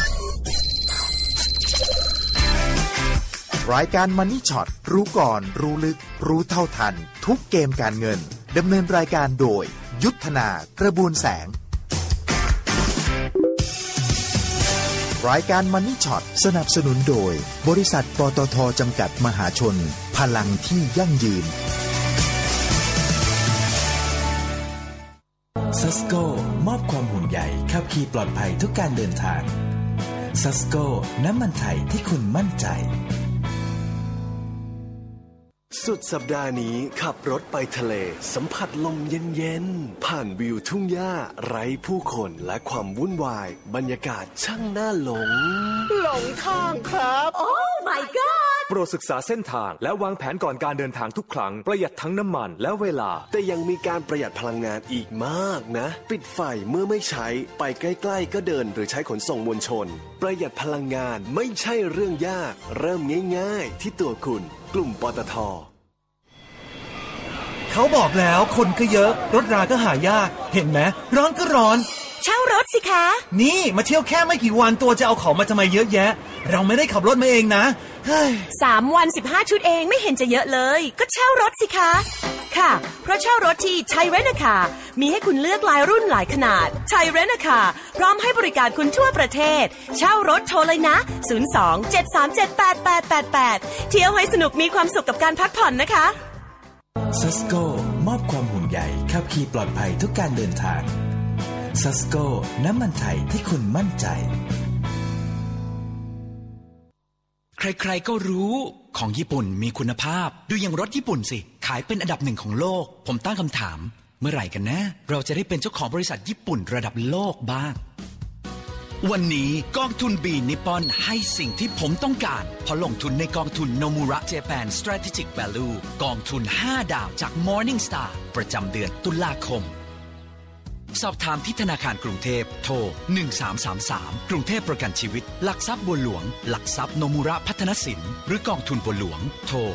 รายการ Money Shot รู้ก่อนรู้ลึกรู้เท่าทันทุกเกมการเงินดำเนินรายการโดยยุทธนากระบวนแสงรายการ Money Shot สนับสนุนโดยบริษัทปตท.จำกัดมหาชนพลังที่ยั่งยืนซัสโกมอบความห่วงใยขับขี่ปลอดภัยทุกการเดินทางซัสโกน้ำมันไทยที่คุณมั่นใจสุดสัปดาห์นี้ขับรถไปทะเลสัมผัสลมเย็นๆผ่านวิวทุ่งหญ้าไร้ผู้คนและความวุ่นวายบรรยากาศช่างน่าหลงทางครับโอ้ my god โปรดศึกษาเส้นทางและวางแผนก่อนการเดินทางทุกครั้งประหยัดทั้งน้ำมันและเวลาแต่ยังมีการประหยัดพลังงานอีกมากนะปิดไฟเมื่อไม่ใช้ไปใกล้ๆก็เดินหรือใช้ขนส่งมวลชนประหยัดพลังงานไม่ใช่เรื่องยากเริ่มง่ายๆที่ตัวคุณกลุ่มปตท. เขาบอกแล้วคนก็เยอะรถราก็หายากเห็นไหมร้อนก็ร้อนเช่ารถสิคะนี่มาเที่ยวแค่ไม่กี่วันตัวจะเอาของมาทำไมเยอะแยะเราไม่ได้ขับรถมาเองนะ 3 วัน 15 ชุดเองไม่เห็นจะเยอะเลยก็เช่ารถสิคะค่ะเพราะเช่ารถที่ไทยเรนท์คาร์มีให้คุณเลือกหลายรุ่นหลายขนาดไทยเรนท์คาร์พร้อมให้บริการคุณทั่วประเทศเช่ารถโทรเลยนะ02-737-8888เที่ยวให้สนุกมีความสุขกับการพักผ่อนนะคะซัสโกมอบความห่วงใยขับขี่ปลอดภัยทุกการเดินทางซัสโกน้ำมันไทยที่คุณมั่นใจใครๆก็รู้ของญี่ปุ่นมีคุณภาพดูอย่างรถญี่ปุ่นสิขายเป็นอันดับ1ของโลกผมตั้งคำถามเมื่อไหร่กันนะเราจะได้เป็นเจ้าของบริษัทญี่ปุ่นระดับโลกบ้างวันนี้กองทุน B นิปปอนให้สิ่งที่ผมต้องการเพราะลงทุนในกองทุน Nomura Japan Strategic Value กองทุน5ดาวจาก Morningstar ประจำเดือนตุลาคมสอบถามที่ธนาคารกรุงเทพโทร1333กรุงเทพประกันชีวิตหลักทรัพย์บัวหลวงหลักทรัพย์โนมุระพัฒนสินหรือกองทุนบัวหลวงโทร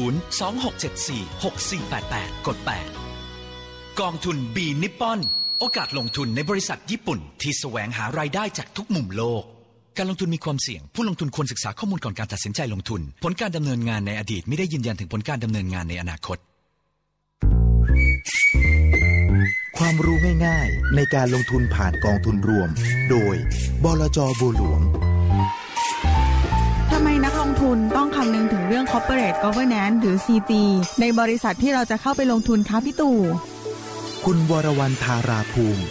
026746488กด8กองทุน B นิปปอนโอกาสลงทุนในบริษัทญี่ปุ่นที่แสวงหารายได้จากทุกมุมโลกการลงทุนมีความเสี่ยงผู้ลงทุนควรศึกษาข้อมูลก่อนการตัดสินใจลงทุนผลการดำเนินงานในอดีตไม่ได้ยืนยันถึงผลการดำเนินงานในอนาคตความรู้ง่ายๆในการลงทุนผ่านกองทุนรวมโดยบลจ.บัวหลวงทำไมนักลงทุนต้องคำนึงถึงเรื่อง Corporate Governance หรือ CG ในบริษัทที่เราจะเข้าไปลงทุนคะพี่ตู่คุณวรวรรณธาราภูมิ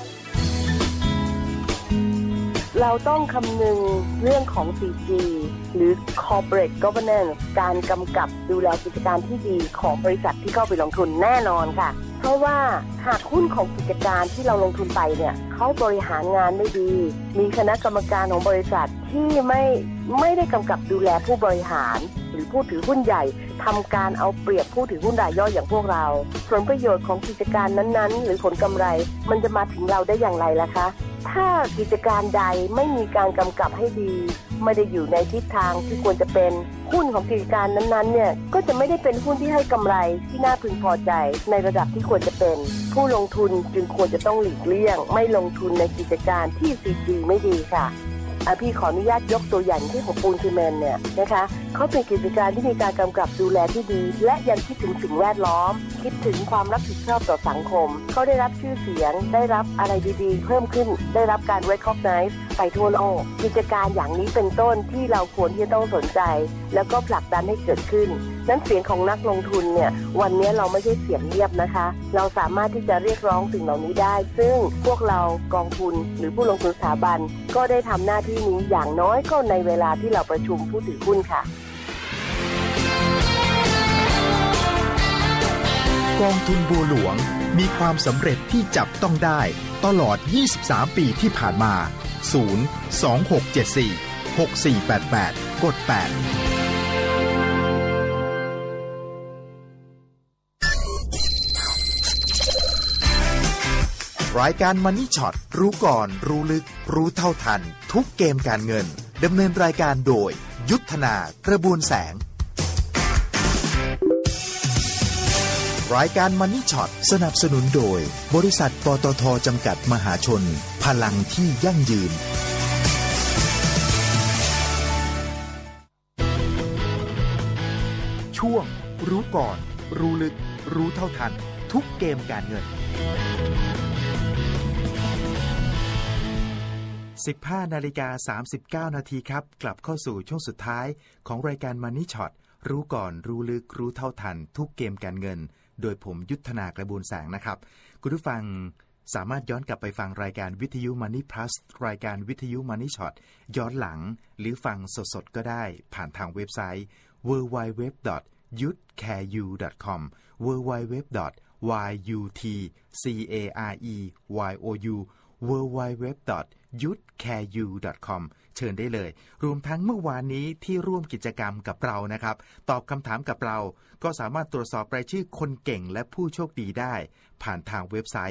เราต้องคำนึงเรื่องของ CG หรือ Corporate Governance การกำกับดูแลกิจการที่ดีของบริษัทที่เข้าไปลงทุนแน่นอนค่ะเพราะว่าหากหุ้นของกิจการที่เราลงทุนไปเนี่ยเขาบริหารงานไม่ดีมีคณะกรรมการของบริษัทที่ไม่ได้กำกับดูแลผู้บริหารหรือผู้ถือหุ้นใหญ่ทำการเอาเปรียบผู้ถือหุ้นรายย่อยอย่างพวกเราผลประโยชน์ของกิจการนั้นๆหรือผลกำไรมันจะมาถึงเราได้อย่างไรล่ะคะถ้ากิจการใดไม่มีการกำกับให้ดีไม่ได้อยู่ในทิศทางที่ควรจะเป็นหุ้นของกิจการนั้นๆเนี่ยก็จะไม่ได้เป็นหุ้นที่ให้กำไรที่น่าพึงพอใจในระดับที่ควรจะเป็นผู้ลงทุนจึงควรจะต้องหลีกเลี่ยงไม่ลงทุนในกิจการที่ CG ไม่ดีค่ะพี่ขออนุญาตยกตัวอย่างที่ของปูนซีเมนต์เนี่ยนะคะเขาเป็นกิจการที่มีการกำกับดูแลที่ดีและยังคิดถึงสิ่งแวดล้อมคิดถึงความรับผิดชอบต่อสังคมเขาได้รับชื่อเสียงได้รับอะไรดีๆเพิ่มขึ้นได้รับการ recognize ไปทั่วโลกกิจการอย่างนี้เป็นต้นที่เราควรที่จะต้องสนใจแล้วก็ผลักดันให้เกิดขึ้นนั้นเสียงของนักลงทุนเนี่ยวันนี้เราไม่ใช่เสียงเงียบนะคะเราสามารถที่จะเรียกร้องสิ่งเหล่านี้ได้ซึ่งพวกเรากองทุนหรือผู้ลงทุนสถาบันก็ได้ทำหน้าที่นี้อย่างน้อยก็ในเวลาที่เราประชุมผู้ถือหุ้นค่ะกองทุนบัวหลวงมีความสำเร็จที่จับต้องได้ตลอด 23 ปีที่ผ่านมา 026746488 กด 8 รายการ Money Shot รู้ก่อนรู้ลึกรู้เท่าทันทุกเกมการเงินดำเนินรายการโดยยุทธนากระบวนแสงรายการ Money Shot สนับสนุนโดยบริษัทปตท.จำกัดมหาชนพลังที่ยั่งยืนช่วงรู้ก่อนรู้ลึกรู้เท่าทันทุกเกมการเงิน 15:39 นาทีครับกลับเข้าสู่ช่วงสุดท้ายของรายการ Money Shot รู้ก่อนรู้ลึกรู้เท่าทันทุกเกมการเงินโดยผมยุทธนากระบวนแสงนะครับคุณผู้ฟังสามารถย้อนกลับไปฟังรายการวิทยุ Money Plus รายการวิทยุ Money Shot ย้อนหลังหรือฟังสดๆก็ได้ผ่านทางเว็บไซต์ www.yutcareyu.com www.yutcareyu www.yutcareyu.com เชิญได้เลยรวมทั้งเมื่อวานนี้ที่ร่วมกิจกรรมกับเรานะครับตอบคำถามกับเราก็สามารถตรวจสอบรายชื่อคนเก่งและผู้โชคดีได้ผ่านทางเว็บไซต์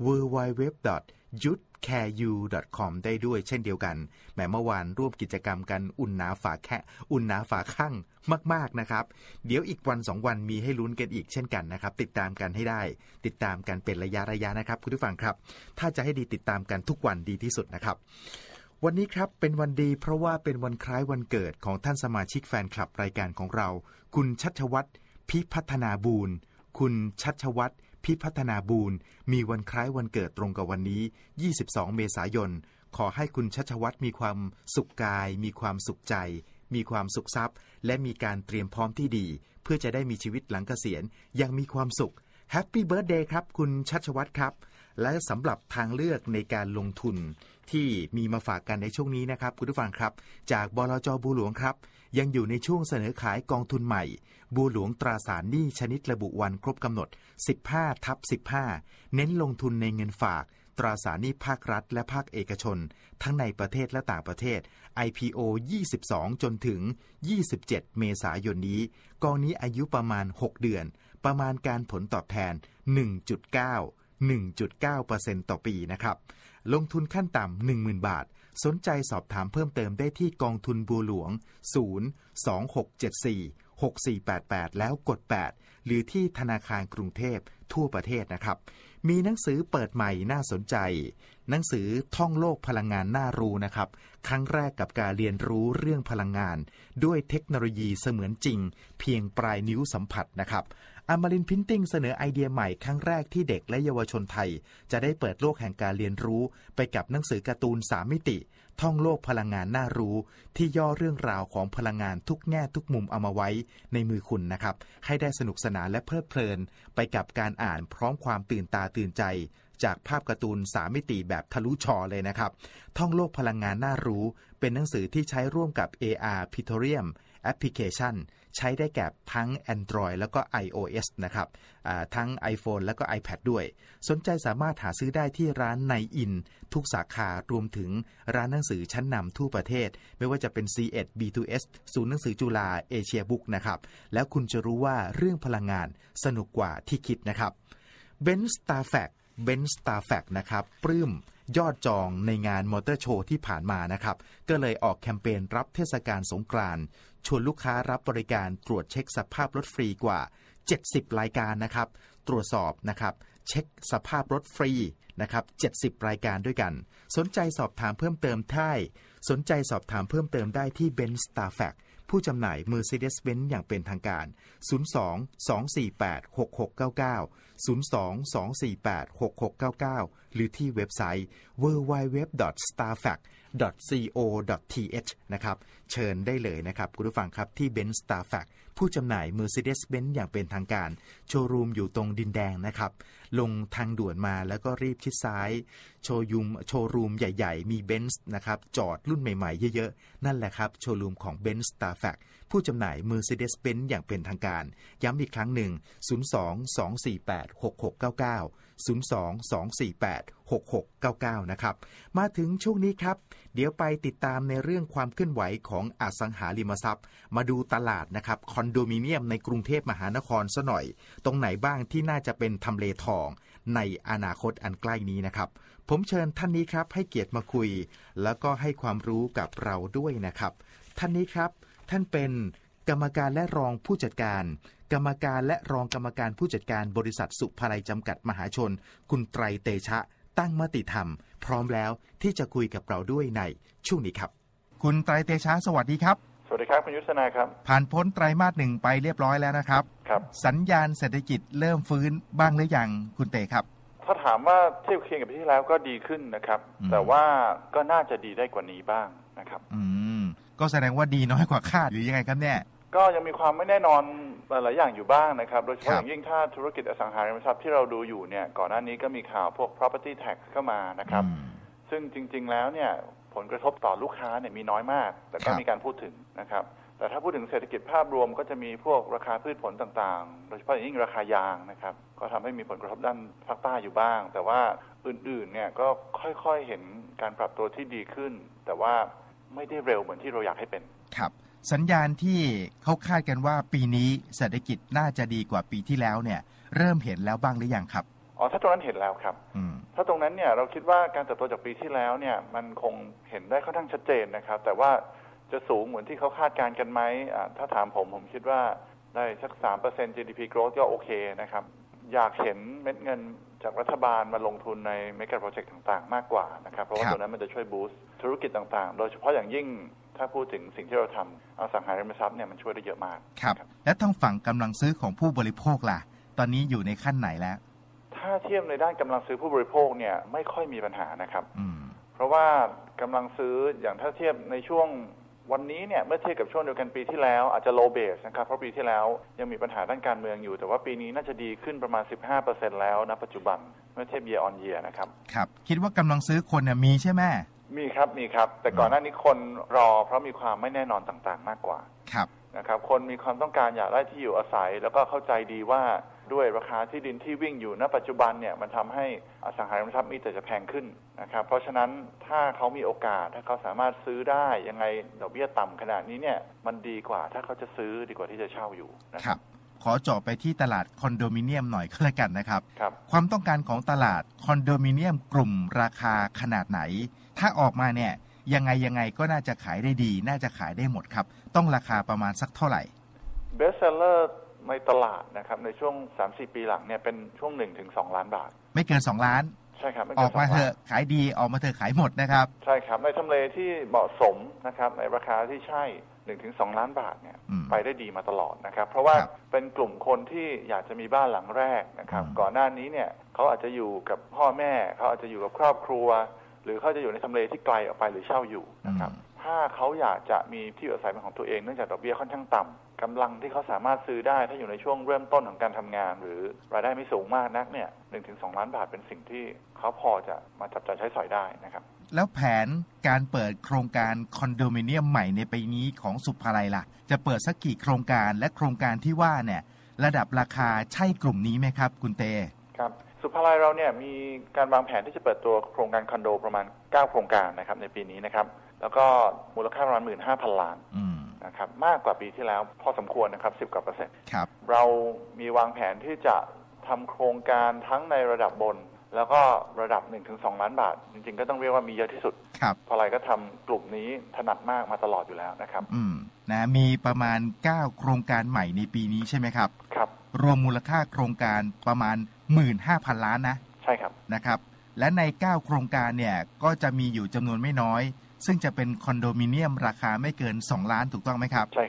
www.yutcareyu.com ได้ด้วยเช่นเดียวกันแม้เมื่อวานร่วมกิจกรรมกันอุ่นหนาฝาข้างมากๆนะครับเดี๋ยวอีกวัน2วันมีให้ลุ้นกันอีกเช่นกันนะครับติดตามกันให้ได้ติดตามกันเป็นระยะนะครับคุณผู้ฟังครับถ้าจะให้ดีติดตามกันทุกวันดีที่สุดนะครับวันนี้ครับเป็นวันดีเพราะว่าเป็นวันคล้ายวันเกิดของท่านสมาชิกแฟนคลับรายการของเราคุณชัชวัฒน์พิพัฒนาบูรณ์คุณชัชวัฒน์พิพัฒนาบูรณ์มีวันคล้ายวันเกิดตรงกับวันนี้22เมษายนขอให้คุณชัชวัฒน์มีความสุขกายมีความสุขใจมีความสุขทรัพย์และมีการเตรียมพร้อมที่ดีเพื่อจะได้มีชีวิตหลังเกษียณยังมีความสุขแฮปปี้เบิร์ธเดย์ครับคุณชัชวัฒน์ครับและสำหรับทางเลือกในการลงทุนที่มีมาฝากกันในช่วงนี้นะครับคุณผู้ฟังครับจากบลจ.บัวหลวงครับยังอยู่ในช่วงเสนอขายกองทุนใหม่บัวหลวงตราสารหนี้ชนิดระบุวันครบกำหนด 15/15 เน้นลงทุนในเงินฝากตราสารหนี้ภาครัฐและภาคเอกชนทั้งในประเทศและต่างประเทศ IPO 22 จนถึง 27 เมษายนนี้กองนี้อายุประมาณ 6 เดือนประมาณการผลตอบแทน 1.9% ต่อปีนะครับลงทุนขั้นต่ำ 10,000 บาทสนใจสอบถามเพิ่มเติมได้ที่กองทุนบัวหลวง 026746488 แล้วกด 8 หรือที่ธนาคารกรุงเทพทั่วประเทศนะครับมีหนังสือเปิดใหม่น่าสนใจหนังสือท่องโลกพลังงานน่ารู้นะครับครั้งแรกกับการเรียนรู้เรื่องพลังงานด้วยเทคโนโลยีเสมือนจริงเพียงปลายนิ้วสัมผัสนะครับอมรินทร์ พินติ้งเสนอไอเดียใหม่ครั้งแรกที่เด็กและเยาวชนไทยจะได้เปิดโลกแห่งการเรียนรู้ไปกับหนังสือการ์ตูน3มิติท่องโลกพลังงานน่ารู้ที่ย่อเรื่องราวของพลังงานทุกแง่ทุกมุมเอามาไว้ในมือคุณนะครับให้ได้สนุกสนานและเพลิดเพลินไปกับการอ่านพร้อมความตื่นตาตื่นใจจากภาพการ์ตูน3มิติแบบทะลุจอเลยนะครับท่องโลกพลังงานน่ารู้เป็นหนังสือที่ใช้ร่วมกับ AR Pictorial แอปพลิเคชันใช้ได้แก่ทั้ง Android แล้วก็ iOS นะครับทั้ง iPhone แล้วก็ iPad ด้วยสนใจสามารถหาซื้อได้ที่ร้านในอินทุกสาขารวมถึงร้านหนังสือชั้นนำทั่วประเทศไม่ว่าจะเป็น C1 B2S ศูนย์หนังสือจุฬาเอเชียบุ๊กนะครับแล้วคุณจะรู้ว่าเรื่องพลังงานสนุกกว่าที่คิดนะครับ Benz Star Fact นะครับปลื้มยอดจองในงานมอเตอร์โชว์ที่ผ่านมานะครับก็เลยออกแคมเปญรับเทศกาลสงกรานต์ชวนลูกค้ารับบริการตรวจเช็คสภาพรถฟรีกว่า70รายการนะครับตรวจสอบนะครับเช็คสภาพรถฟรีนะครับ70รายการด้วยกันสนใจสอบถามเพิ่มเติมได้ที่ Benz Star Fact ผู้จำหน่าย Mercedes-Benz อย่างเป็นทางการ 02-248-6699 022486699 หรือที่เว็บไซต์ www.starfact.co.th นะครับเชิญได้เลยนะครับคุณผู้ฟังครับที่ Benz Starfact ผู้จำหน่าย Mercedes-Benz อย่างเป็นทางการโชว์รูมอยู่ตรงดินแดงนะครับลงทางด่วนมาแล้วก็รีบชิดซ้ายโชว์รูมใหญ่ๆมี Benz นะครับจอดรุ่นใหม่ๆเยอะๆนั่นแหละครับโชว์รูมของ Benz Starfact ผู้จำหน่าย Mercedes-Benz อย่างเป็นทางการย้ำอีกครั้งหนึ่ง022486699 022486699 นะครับมาถึงช่วงนี้ครับเดี๋ยวไปติดตามในเรื่องความเคลื่อนไหวของอสังหาริมทรัพย์มาดูตลาดนะครับคอนโดมิเนียมในกรุงเทพมหานครซะหน่อยตรงไหนบ้างที่น่าจะเป็นทำเลทองในอนาคตอันใกล้นี้นะครับผมเชิญท่านนี้ครับให้เกียรติมาคุยแล้วก็ให้ความรู้กับเราด้วยนะครับท่านนี้ครับท่านเป็นกรรมการและรองผู้จัดการกรรมการและรองกรรมการผู้จัดการบริษัทสุภาลัยจำกัดมหาชนคุณไตรเตชะตั้งมติธรรมพร้อมแล้วที่จะคุยกับเราด้วยในช่วงนี้ครับคุณไตรเตชะสวัสดีครับสวัสดีครับคุณยุทธนาครับผ่านพ้นไตรมาส 1ไปเรียบร้อยแล้วนะครับครับสัญญาณเศรษฐกิจเริ่มฟื้นบ้างหรือยังคุณเตครับถ้าถามว่าเทียบเคียงกับปีที่แล้วก็ดีขึ้นนะครับแต่ว่าก็น่าจะดีได้กว่านี้บ้างนะครับก็แสดงว่าดีน้อยกว่าคาดหรือยังไงครับเนี่ยก็ยังมีความไม่แน่นอนหลายอย่างอยู่บ้างนะครับโดยเฉพาะอย่างยิ่งถ้าธุรกิจอสังหาริมทรัพย์ที่เราดูอยู่เนี่ยก่อนหน้านี้ก็มีข่าวพวก property tax เข้ามานะครับซึ่งจริงๆแล้วเนี่ยผลกระทบต่อลูกค้าเนี่ยมีน้อยมากแต่ก็มีการพูดถึงนะครับแต่ถ้าพูดถึงเศรษฐกิจภาพรวมก็จะมีพวกราคาพืชผลต่างๆโดยเฉพาะอย่างยิ่งราคายางนะครับก็ทำให้มีผลกระทบด้านภาคใต้อยู่บ้างแต่ว่าอื่นๆเนี่ยก็ค่อยๆเห็นการปรับตัวที่ดีขึ้นแต่ว่าไม่ได้เร็วเหมือนที่เราอยากให้เป็นครับสัญญาณที่เขาคาดกันว่าปีนี้เศรษฐกิจน่าจะดีกว่าปีที่แล้วเนี่ยเริ่มเห็นแล้วบ้างหรือยังครับถ้าตรงนั้นเห็นแล้วครับถ้าตรงนั้นเนี่ยเราคิดว่าการเติบโตจากปีที่แล้วเนี่ยมันคงเห็นได้ค่อนข้างชัดเจนนะครับแต่ว่าจะสูงเหมือนที่เขาคาดการกันไหมถ้าถามผมคิดว่าได้สัก 3% GDP growth ก็โอเคนะครับอยากเห็นเม็ดเงินจากรัฐบาลมาลงทุนในเมกะโปรเจกต์ต่างๆมากกว่านะครับเพราะว่าตัวนั้นมันจะช่วยบูสต์ธุรกิจต่างๆโดยเฉพาะอย่างยิ่งถ้าพูดถึงสิ่งที่เราทำอสังหาริมทรัพย์เนี่ยมันช่วยได้เยอะมากครับและทางฝั่งกำลังซื้อของผู้บริโภคล่ะตอนนี้อยู่ในขั้นไหนแล้วถ้าเทียบในด้านกำลังซื้อผู้บริโภคเนี่ยไม่ค่อยมีปัญหานะครับเพราะว่ากำลังซื้ออย่างถ้าเทียบในช่วงวันนี้เนี่ยเมื่อเทียบกับช่วงเดียวกันปีที่แล้วอาจจะ low base นะครับเพราะปีที่แล้วยังมีปัญหาด้านการเมืองอยู่แต่ว่าปีนี้น่าจะดีขึ้นประมาณ 15% แล้วณปัจจุบันเมื่อเทียบ year on year นะครับครับคิดว่ากำลังซื้อคนเนี่ยมีใช่ไหมมีครับแต่ก่อนหน้านี้คนรอเพราะมีความไม่แน่นอนต่างๆมากกว่าครับนะครับคนมีความต้องการอยากได้ที่อยู่อาศัยแล้วก็เข้าใจดีว่าด้วยราคาที่ดินที่วิ่งอยู่ณปัจจุบันเนี่ยมันทำให้อสังหาริมทรัพย์มีแต่จะแพงขึ้นนะครับเพราะฉะนั้นถ้าเขามีโอกาสถ้าเขาสามารถซื้อได้ยังไงดอกเบี้ยต่ำขนาดนี้เนี่ยมันดีกว่าถ้าเขาจะซื้อดีกว่าที่จะเช่าอยู่นะครับขอเจาะไปที่ตลาดคอนโดมิเนียมหน่อยก็แล้วกันนะครับครับความต้องการของตลาดคอนโดมิเนียมกลุ่มราคาขนาดไหนถ้าออกมาเนี่ยยังไงก็น่าจะขายได้ดีน่าจะขายได้หมดครับต้องราคาประมาณสักเท่าไหร่ Best Seller ในตลาดนะครับในช่วง 3-4 ปีหลังเนี่ยเป็นช่วง 1-2 ล้านบาทไม่เกิน2ล้านใช่ครับออกมาเถอะขายดีออกมาเถอะขายหมดนะครับใช่ครับในทำเลที่เหมาะสมนะครับในราคาที่ใช่ 1-2 ล้านบาทเนี่ยไปได้ดีมาตลอดนะครับเพราะว่าเป็นกลุ่มคนที่อยากจะมีบ้านหลังแรกนะครับก่อนหน้านี้เนี่ยเขาอาจจะอยู่กับพ่อแม่เขาอาจจะอยู่กับครอบครัวหรือเขาจะอยู่ในทำเลที่ไกลออกไปหรือเช่าอยู่นะครับถ้าเขาอยากจะมีที่อยู่อาศัยเป็นของตัวเองเนื่องจากดอกเบี้ยค่อนข้างต่ำกำลังที่เขาสามารถซื้อได้ถ้าอยู่ในช่วงเริ่มต้นของการทำงานหรือรายได้ไม่สูงมากนักเนี่ย 1-2 ล้านบาทเป็นสิ่งที่เขาพอจะมาจับจ่ายใช้สอยได้นะครับแล้วแผนการเปิดโครงการคอนโดมิเนียมใหม่ในปีนี้ของสุภาลัยล่ะจะเปิดสักกี่โครงการและโครงการที่ว่าเนี่ยระดับราคาใช่กลุ่มนี้ไหมครับคุณเตครับสุภาลัยเราเนี่ยมีการวางแผนที่จะเปิดตัวโครงการคอนโดประมาณ9โครงการนะครับในปีนี้นะครับแล้วก็มูลค่าประมาณ 15,000 ล้านนะครับมากกว่าปีที่แล้วพอสมควรนะครับ10 กว่าเปอร์เซ็นต์ครับเรามีวางแผนที่จะทำโครงการทั้งในระดับบนแล้วก็ระดับ 1-2 ล้านบาทจริงๆก็ต้องเรียกว่ามีเยอะที่สุดเพราะอะไรก็ทำกลุ่มนี้ถนัดมากมาตลอดอยู่แล้วนะครับนะมีประมาณ9โครงการใหม่ในปีนี้ใช่ไหมครับครับรวมมูลค่าโครงการประมาณ 15,000 ล้านนะใช่ครับนะครับและใน9โครงการเนี่ยก็จะมีอยู่จำนวนไม่น้อยซึ่งจะเป็นคอนโดมิเนียมราคาไม่เกิน2ล้านถูกต้องไหมครับใช่ครับ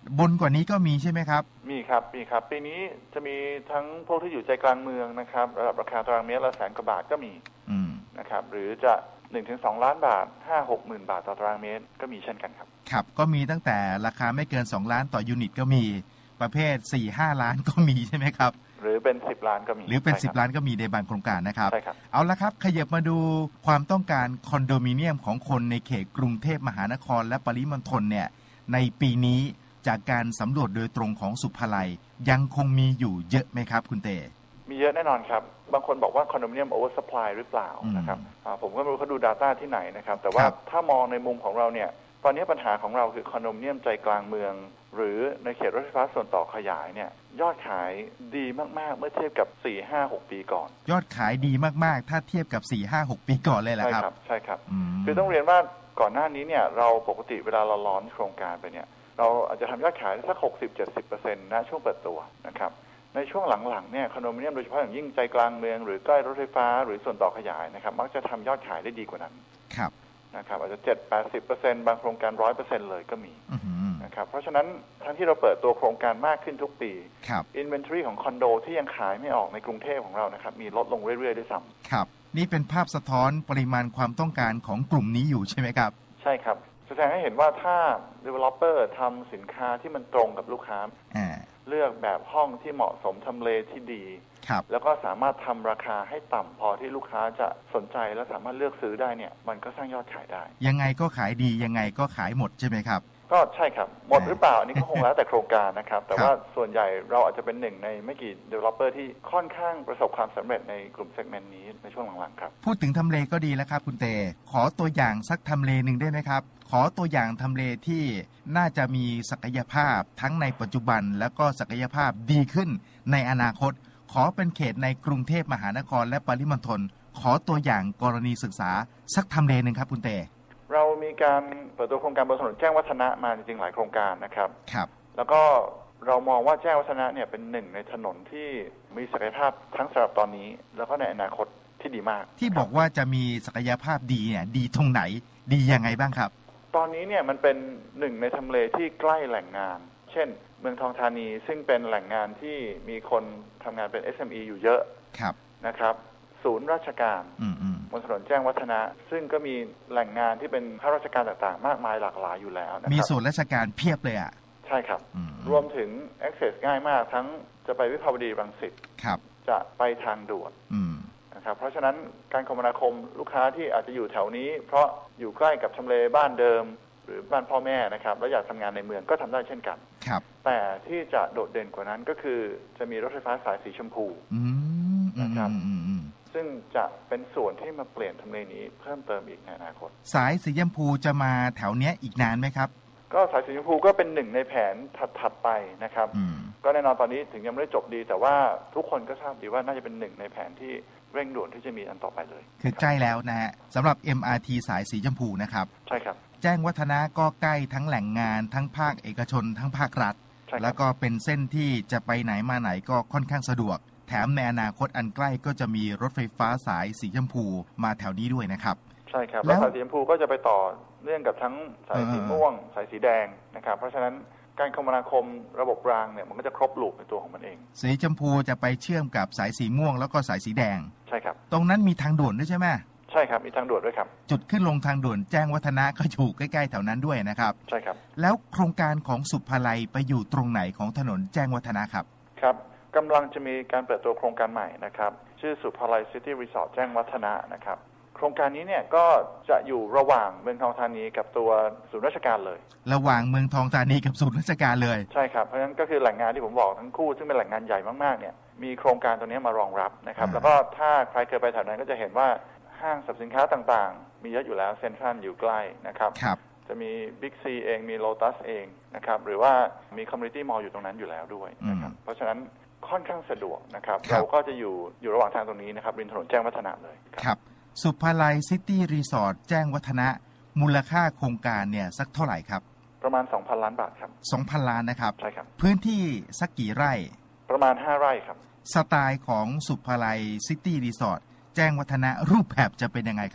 บนกว่านี้ก็มีใช่ไหมครับมีครับปีนี้จะมีทั้งพวกที่อยู่ใจกลางเมืองนะครับระดับราคาตารางเมตรละ100,000 กว่าบาทก็มีนะครับหรือจะ 1-2 ล้านบาท 5-6 หมื่นบาทต่อตารางเมตรก็มีเช่นกันครับครับก็มีตั้งแต่ราคาไม่เกิน2ล้านต่อยูนิตก็มีประเภท 4-5 ล้านก็มีใช่ไหมครับหรือเป็น10ล้านก็มีหรือเป็น10ล้านก็มีในบางโครงการนะครับใช่ครับเอาละครับขยับมาดูความต้องการคอนโดมิเนียมของคนในเขตกรุงเทพมหานครและปริมณฑลเนี่ยในปีนี้จากการสำรวจโดยตรงของสุภาลัยยังคงมีอยู่เยอะไหมครับคุณเตมีเยอะแน่นอนครับบางคนบอกว่าคอนโดมิเนียมโอเวอร์ซัพพลายหรือเปล่านะครับผมก็ไม่รู้เขาดู Data ที่ไหนนะครับแต่ว่าถ้ามองในมุมของเราเนี่ยตอนนี้ปัญหาของเราคือคอนโดมิเนียมใจกลางเมืองหรือในเขตรถไฟฟ้าส่วนต่อขยายเนี่ยยอดขายดีมากๆเมื่อเทียบกับ 4-5-6 ปีก่อนยอดขายดีมากๆถ้าเทียบกับ 4-5-6 ปีก่อนเลยแหละครับใช่ครับคือต้องเรียนว่าก่อนหน้านี้เนี่ยเราปกติเวลาเราลอนโครงการไปเนี่ยเราอาจจะทำยอดขายสัก 60-70% นะช่วงเปิดตัวนะครับในช่วงหลังๆเนี่ยคอนโดมิเนียมโดยเฉพาะอย่างยิ่งใจกลางเมืองหรือใกล้รถไฟฟ้าหรือส่วนต่อขยายนะครับมักจะทำยอดขายได้ดีกว่านั้นนะครับอาจจะ 7-80% บางโครงการ 100% เลยก็มีนะครับเพราะฉะนั้นทั้งที่เราเปิดตัวโครงการมากขึ้นทุกปี inventory ของคอนโดที่ยังขายไม่ออกในกรุงเทพของเรานะครับมีลดลงเรื่อยๆด้วยซ้ำครับนี่เป็นภาพสะท้อนปริมาณความต้องการของกลุ่มนี้อยู่ใช่ไหมครับใช่ครับแสดงให้เห็นว่าถ้า developer ทำสินค้าที่มันตรงกับลูกค้าเลือกแบบห้องที่เหมาะสมทำเลที่ดีแล้วก็สามารถทำราคาให้ต่ำพอที่ลูกค้าจะสนใจและสามารถเลือกซื้อได้เนี่ยมันก็สร้างยอดขายได้ยังไงก็ขายดียังไงก็ขายหมดใช่ไหมครับก็ใช่ครับหมดหรือเปล่าอันนี้ก็คงแล้วแต่โครงการนะครับแต่ว่าส่วนใหญ่เราอาจจะเป็นหนึ่งในไม่กี่ developer ที่ค่อนข้างประสบความสำเร็จในกลุ่ม segment นี้ในช่วงหลังๆครับพูดถึงทำเลก็ดีแล้วครับคุณเตขอตัวอย่างสักทำเลหนึ่งได้ไหมครับขอตัวอย่างทำเลที่น่าจะมีศักยภาพทั้งในปัจจุบันแล้วก็ศักยภาพดีขึ้นในอนาคตขอเป็นเขตในกรุงเทพมหานครและปริมณฑลขอตัวอย่างกรณีศึกษาสักทำเลหนึ่งครับคุณเตเรามีการเปิดตัวโครงการบนถนนแจ้งวัฒนะมาจริงๆหลายโครงการนะครับแล้วก็เรามองว่าแจ้งวัฒนะเนี่ยเป็นหนึ่งในถนนที่มีศักยภาพทั้งสำหรับตอนนี้แล้วก็ในอนาคตที่ดีมากที่บอกว่าจะมีศักยภาพดีเนี่ยดีตรงไหนดียังไงบ้างครับตอนนี้เนี่ยมันเป็นหนึ่งในทำเลที่ใกล้แหล่งงานเช่นเมืองทองธานีซึ่งเป็นแหล่งงานที่มีคนทำงานเป็น SME อยู่เยอะนะครับศูนย์ราชการบนถนนแจ้งวัฒนะซึ่งก็มีแหล่งงานที่เป็นข้าราชการต่างๆมากมายหลากหลายอยู่แล้วนะครับมีศูนย์ราชการเพียบเลยอ่ะใช่ครับรวมถึง access ง่ายมากทั้งจะไปวิภาวดีรังสิตจะไปทางด่วนนะครับเพราะฉะนั้นการคมนาคมลูกค้าที่อาจจะอยู่แถวนี้เพราะอยู่ใกล้กับทำเลบ้านเดิมหรือบ้านพ่อแม่นะครับแล้วอยากทำงานในเมืองก็ทำได้เช่นกันแต่ที่จะโดดเด่นกว่านั้นก็คือจะมีรถไฟฟ้าสายสีชมพูนะครับซึ่งจะเป็นส่วนที่มาเปลี่ยนทำเลนี้เพิ่มเติมอีกในอนาคตสายสีชมพูจะมาแถวเนี้ยอีกนานไหมครับก็สายสีชมพูก็เป็นหนึ่งในแผนถัดไปนะครับก็แน่นอนตอนนี้ถึงยังไม่ได้จบดีแต่ว่าทุกคนก็ทราบดีว่าน่าจะเป็นหนึ่งในแผนที่เร่งด่วนที่จะมีอันต่อไปเลยคือใกล้แล้วนะฮะสำหรับ MRT สายสีชมพูนะครับใช่ครับแจ้งวัฒนะก็ใกล้ทั้งแหล่งงานทั้งภาคเอกชนทั้งภาครัฐแล้วก็เป็นเส้นที่จะไปไหนมาไหนก็ค่อนข้างสะดวกแถมในอนาคตอันใกล้ก็จะมีรถไฟฟ้าสายสีชมพูมาแถวนี้ด้วยนะครับใช่ครับแล้วสายสีชมพูก็จะไปต่อเนื่องกับทั้งสายสีม่วงสายสีแดงนะครับเพราะฉะนั้นการคมนาคมระบบรางเนี่ยมันก็จะครบลูปในตัวของมันเองสีชมพูจะไปเชื่อมกับสายสีม่วงแล้วก็สายสีแดงใช่ครับตรงนั้นมีทางด่วนด้วยใช่ไหมใช่ครับมีทางด่วนด้วยครับจุดขึ้นลงทางด่วนแจ้งวัฒนะก็อยู่ใกล้ๆแถวนั้นด้วยนะครับใช่ครับแล้วโครงการของสุภาลัยไปอยู่ตรงไหนของถนนแจ้งวัฒนะครับครับกำลังจะมีการเปิดตัวโครงการใหม่นะครับชื่อสุภาลัยซิตี้รีสอร์ทแจ้งวัฒนะนะครับโครงการนี้เนี่ยก็จะอยู่ระหว่างเมืองทองธานีกับตัวศูนย์ราชการเลยระหว่างเมืองทองธานีกับศูนย์ราชการเลยใช่ครับเพราะฉะนั้นก็คือแหล่งงานที่ผมบอกทั้งคู่ซึ่งเป็นแหล่งงานใหญ่มากๆเนี่ยมีโครงการตัวนี้มารองรับนะครับแล้วก็ถ้าใครเคยไปแถวนั้นก็จะเห็นว่าห้างสรรพสินค้าต่างๆมีเยอะอยู่แล้วเซ็นทรัลอยู่ใกล้นะครับจะมีบิ๊กซีเองมีโลตัสเองนะครับหรือว่ามีคอมมูนิตี้มอลล์อยู่ตรงนั้นอยู่แล้วด้วยนะครับเพราะฉะนั้นค่อนข้างสะดวกนะครับเราก็จะอยู่ระหว่างทางตรงนี้นะครับริมถนนแจ้งวัฒนะเลยครับสุภาลัยซิตี้รีสอร์ทแจ้งวัฒนะมูลค่าโครงการเนี่ยสักเท่าไหร่ครับประมาณ 2,000 ล้านบาทครับ 2,000 ล้านนะครับใช่ครับพื้นที่สักกี่ไร่ประมาณ5ไร่ครับสไตล์ของสุภาลัยซิตี้รีสอร์ทแจ้งวัฒนะรูปแบบจะเป็นยังไงครับ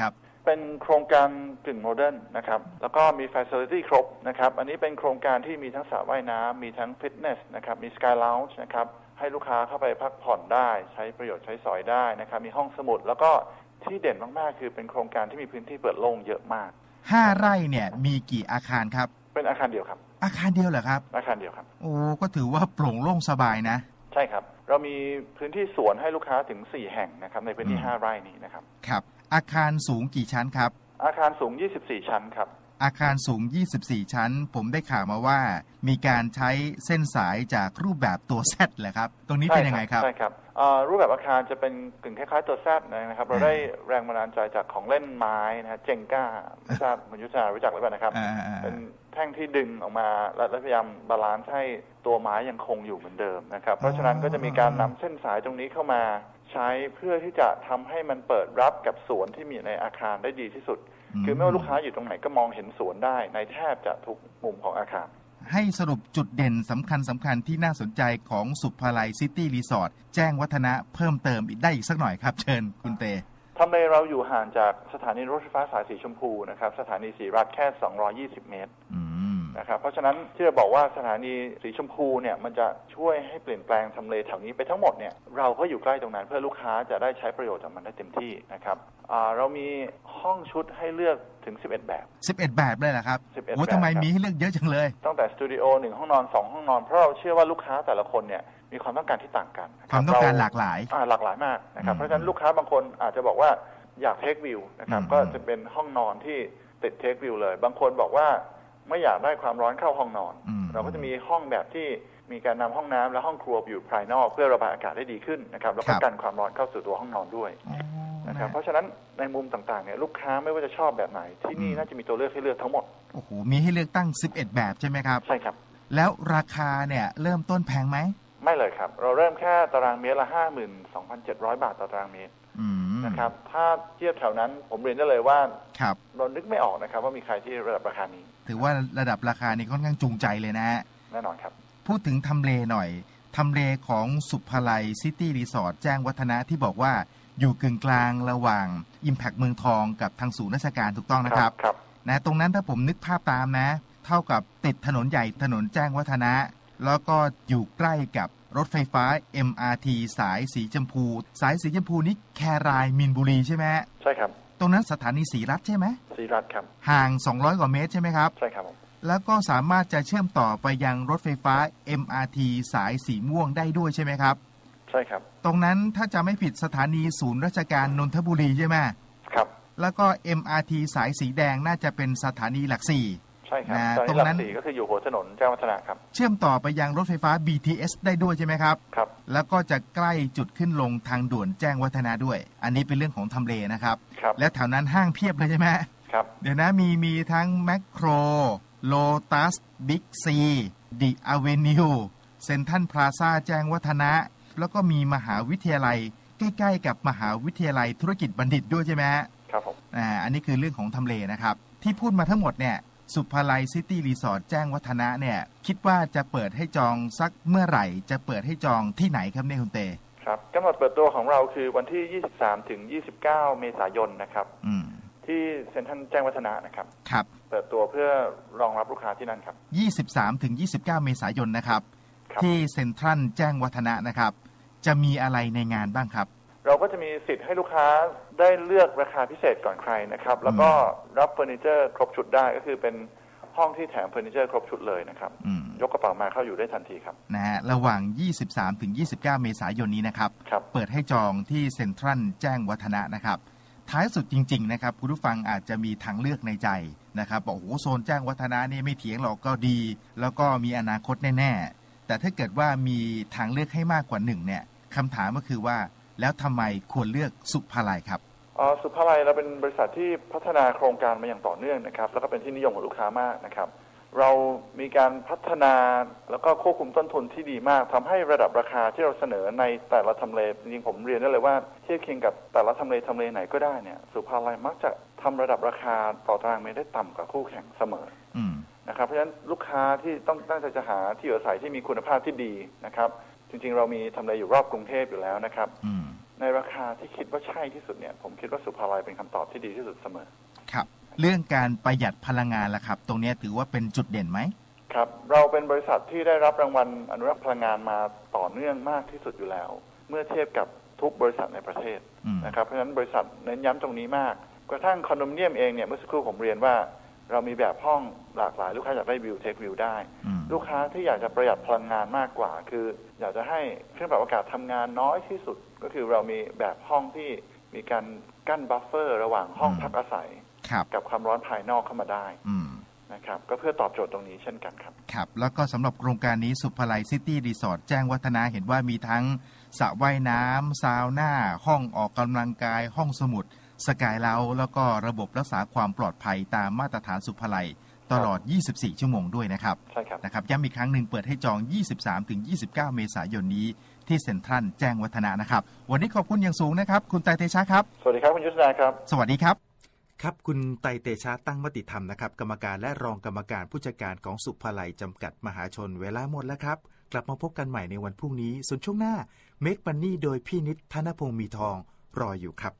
เป็นโครงการกึ่งโมเดิร์นนะครับแล้วก็มี facility ครบนะครับอันนี้เป็นโครงการที่มีทั้งสระว่ายน้ำมีทั้งฟิตเนสนะครับมี Sky Lounge นะครับให้ลูกค้าเข้าไปพักผ่อนได้ใช้ประโยชน์ใช้สอยได้นะครับมีห้องสมุดแล้วก็ที่เด่นมากๆคือเป็นโครงการที่มีพื้นที่เปิดโล่งเยอะมาก 5 ไร่เนี่ยมีกี่อาคารครับเป็นอาคารเดียวครับอาคารเดียวเหรอครับอาคารเดียวครับโอ้ก็ถือว่าโปร่งโล่งสบายนะใช่ครับเรามีพื้นที่สวนให้ลูกค้าถึง4แห่งนะครับในพื้นที่5ไร่นี้นะครับครับอาคารสูงกี่ชั้นครับอาคารสูง24ชั้นครับอาคารสูง24ชั้นผมได้ข่าวมาว่ามีการใช้เส้นสายจากรูปแบบตัว Z เหรอครับตรงนี้เป็นยังไงครับใช่ครับรูปแบบอาคารจะเป็นกึ่งคล้ายๆตัว Z นะครับเราได้แรงบันดาลใจจากของเล่นไม้นะเจงก้าไม่ทราบคุณยุทธนารู้จักหรือเปล่านะครับเป็นแท่งที่ดึงออกมาและพยายามบาลานซ์ให้ตัวไม้ยังคงอยู่เหมือนเดิมนะครับเพราะฉะนั้นก็จะมีการนำเส้นสายตรงนี้เข้ามาใช้เพื่อที่จะทำให้มันเปิดรับกับสวนที่มีในอาคารได้ดีที่สุดคือไม่ว่าลูกค้าอยู่ตรงไหนก็มองเห็นสวนได้ในแทบจะทุกมุมของอาคารให้สรุปจุดเด่นสำคัญที่น่าสนใจของสุภาลัยซิตี้รีสอร์ทแจ้งวัฒนะเพิ่มเติมได้อีกสักหน่อยครับเชิญคุณเตทำเลเราอยู่ห่างจากสถานีรถไฟฟ้าสายสีชมพูนะครับสถานีศรีรัตน์แค่220เมตรนะครับเพราะฉะนั้นที่จะบอกว่าสถานีสีชมพูเนี่ยมันจะช่วยให้เปลี่ยนแปลงทำเลแถวนี้ไปทั้งหมดเนี่ยเราก็อยู่ใกล้ตรงนั้นเพื่อลูกค้าจะได้ใช้ประโยชน์จากมันได้เต็มที่นะครับเรามีห้องชุดให้เลือกถึง11แบบ 11แบบเลยเหรอครับโอ้ทำไมมีให้เลือกเยอะจังเลยตั้งแต่สตูดิโอ1ห้องนอน2ห้องนอนเพราะเราเชื่อว่าลูกค้าแต่ละคนเนี่ยมีความต้องการที่ต่างกันความต้องการหลากหลายมากนะครับเพราะฉะนั้นลูกค้าบางคนอาจจะบอกว่าอยากเทควิวนะครับก็จะเป็นห้องนอนที่ติดเทควิวเลยบางคนบอกว่าไม่อยากได้ความร้อนเข้าห้องนอนเราก็จะมีห้องแบบที่มีการนำห้องน้ำและห้องครัวอยู่ภายนอกเพื่อระบายอากาศได้ดีขึ้นนะครับแล้วก็กันความร้อนเข้าสู่ตัวห้องนอนด้วยนะครับเพราะฉะนั้นในมุมต่างๆเนี่ยลูกค้าไม่ว่าจะชอบแบบไหนที่นี่น่าจะมีตัวเลือกให้เลือกทั้งหมดโอ้โหมีให้เลือกตั้ง11แบบใช่ไหมครับใช่ครับแล้วราคาเนี่ยเริ่มต้นแพงไหมไม่เลยครับเราเริ่มแค่ตารางเมตรละ 52,700 บาทต่อตารางเมตรนะครับถ้าเทียบแถวนั้นผมเรียนได้เลยว่าเรานึกไม่ออกนะครับว่ามีใครที่ระดับราคานี้ถือว่าระดับราคานี้ค่อนข้างจูงใจเลยนะแน่นอนครับพูดถึงทำเลหน่อยทำเลของสุภาลัยซิตี้รีสอร์ทแจ้งวัฒนะที่บอกว่าอยู่กึ่งกลางระหว่าง Impact เมืองทองกับทางศูนย์ราชการถูกต้องนะครับนะตรงนั้นถ้าผมนึกภาพตามนะเท่ากับติดถนนใหญ่ถนนแจ้งวัฒนะแล้วก็อยู่ใกล้กับรถไฟฟ้า MRT สายสีชมพูสายสีชมพูนี้แครายมีนบุรีใช่ไหมใช่ครับตรงนั้นสถานีศรีรัตน์ใช่ไหมศรีรัตน์ครับห่าง200กว่าเมตรใช่ไหมครับใช่ครับแล้วก็สามารถจะเชื่อมต่อไปยังรถไฟฟ้า MRT สายสีม่วงได้ด้วยใช่ไหมครับใช่ครับตรงนั้นถ้าจะไม่ผิดสถานีศูนย์ราชการนนทบุรีใช่ไหมครับแล้วก็ MRT สายสีแดงน่าจะเป็นสถานีหลัก4 ใช่ครับตรงนั้นก็คืออยู่หัวถนนแจ้งวัฒนะครับเชื่อมต่อไปยังรถไฟฟ้า BTS ได้ด้วยใช่ไหมครับครับแล้วก็จะใกล้จุดขึ้นลงทางด่วนแจ้งวัฒนะด้วยอันนี้เป็นเรื่องของทำเลนะครับและแถวนั้นห้างเพียบเลยใช่ไหมครับเดี๋ยวนะมีทั้งแมคโครโลตัสบิ๊กซีดิอเวนิวเซ็นทรัลพลาซ่าแจ้งวัฒนะแล้วก็มีมหาวิทยาลัยใกล้ๆกับมหาวิทยาลัยธุรกิจบัณฑิตด้วยใช่ไหมครับผมอันนี้คือเรื่องของทำเลนะครับที่พูดมาทั้งหมดเนี่ยสุภาลัยซิตี้รีสอร์ทแจ้งวัฒนะเนี่ยคิดว่าจะเปิดให้จองสักเมื่อไหร่จะเปิดให้จองที่ไหนครับเนี่ยคุณเตครับกำหนดเปิดตัวของเราคือวันที่23ถึง29เมษายนนะครับที่เซ็นทรัลแจ้งวัฒนะนะครับครับเปิดตัวเพื่อรองรับลูกค้าที่นั่นครับ 23ถึง29เมษายนนะครับที่เซ็นทรัลแจ้งวัฒนะนะครับจะมีอะไรในงานบ้างครับเราก็จะมีสิทธิ์ให้ลูกค้าได้เลือกราคาพิเศษก่อนใครนะครับแล้วก็รับเฟอร์นิเจอร์ครบชุดได้ก็คือเป็นห้องที่แถมเฟอร์นิเจอร์ครบชุดเลยนะครับยกกระเป๋ามาเข้าอยู่ได้ทันทีครับนะฮะระหว่าง23ถึง29เมษายนนี้นะครับเปิดให้จองที่เซ็นทรัลแจ้งวัฒนะนะครับท้ายสุดจริงๆนะครับคุณผู้ฟังอาจจะมีทางเลือกในใจนะครับบอกโอ้โซนแจ้งวัฒนะนี่ไม่เถียงหรอกก็ดีแล้วก็มีอนาคตแน่ๆแต่ถ้าเกิดว่ามีทางเลือกให้มากกว่า1เนี่ยคำถามก็คือว่าแล้วทำไมควรเลือกสุภาลัยครับสุภาลัยเราเป็นบริษัทที่พัฒนาโครงการมาอย่างต่อเนื่องนะครับแล้วก็เป็นที่นิยมของลูกค้ามากนะครับเรามีการพัฒนาแล้วก็ควบคุมต้นทุนที่ดีมากทำให้ระดับราคาที่เราเสนอในแต่ละทำเลจริงๆผมเรียนได้เลยว่าเทียบเคียงกับแต่ละทำเลไหนก็ได้เนี่ยสุภาลัยมักจะทำระดับราคาต่อตารางเมตรได้ต่ำกว่าคู่แข่งเสมอนะครับเพราะฉะนั้นลูกค้าที่ต้องตั้งใจจะหาที่อยู่อาศัยที่มีคุณภาพที่ดีนะครับจริงๆเรามีทำเลอยู่รอบกรุงเทพอยู่แล้วนะครับในในราคาที่คิดว่าใช่ที่สุดเนี่ยผมคิดว่าสุภาลัยเป็นคำตอบที่ดีที่สุดเสมอครับเรื่องการประหยัดพลังงานล่ะครับตรงนี้ถือว่าเป็นจุดเด่นไหมครับเราเป็นบริษัทที่ได้รับรางวัลอนุรักษ์พลังงานมาต่อเนื่องมากที่สุดอยู่แล้วเมื่อเทียบกับทุกบริษัทในประเทศนะครับเพราะฉะนั้นบริษัทเน้นย้ำตรงนี้มากกระทั่งคอนโดมิเนียมเองเนี่ยเมื่อสักครู่ผมเรียนว่าเรามีแบบห้องหลากหลายลูกค้าอยากได้วิวเทควิวได้ลูกค้าที่อยากจะประหยัดพลังงานมากกว่าคืออยากจะให้เครื่องปรับอากาศทำงานน้อยที่สุดก็คือเรามีแบบห้องที่มีการกั้นบัฟเฟอร์ระหว่างห้องพักอาศัยกับความร้อนภายนอกเข้ามาได้นะครับก็เพื่อตอบโจทย์ตรงนี้เช่นกันครับครับแล้วก็สำหรับโครงการนี้สุภาลัยซิตี้รีสอร์ทแจ้งวัฒนะเห็นว่ามีทั้งสระว่ายน้ำซาวน่าห้องออกกำลังกายห้องสมุดสกายเลาแล้วก็ระบบรักษาความปลอดภัยตามมาตรฐานสุภาลัยตลอด24ชั่วโมงด้วยนะครับใช่ครับนะครับย้ำอีกครั้งหนึ่งเปิดให้จอง 23-29 เมษายนนี้ที่เซ็นทรัลแจ้งวัฒนะนะครับวันนี้ขอบคุณอย่างสูงนะครับคุณไตรเตชะครับสวัสดีครับคุณยุทธนาครับสวัสดีครับครับคุณไตรเตชะตั้งมติธรรมนะครับกรรมการและรองกรรมการผู้จัดการของสุภาลัยจำกัดมหาชนเวลาหมดแล้วครับกลับมาพบกันใหม่ในวันพรุ่งนี้ส่วนช่วงหน้า Make Money โดยพี่นิดธนพงษ์มีทองรออยู่ครับ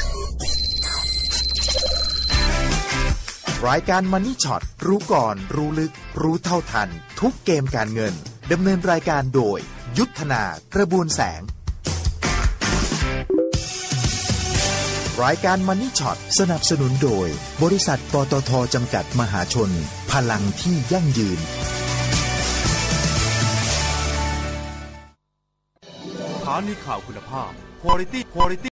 รายการ Money Shot รู้ก่อนรู้ลึกรู้เท่าทันทุกเกมการเงินดำเนินรายการโดยยุทธนากระบวนแสงรายการ Money Shot สนับสนุนโดยบริษัทปตท.จำกัดมหาชนพลังที่ยั่งยืนสถานีข่าวคุณภาพ Quality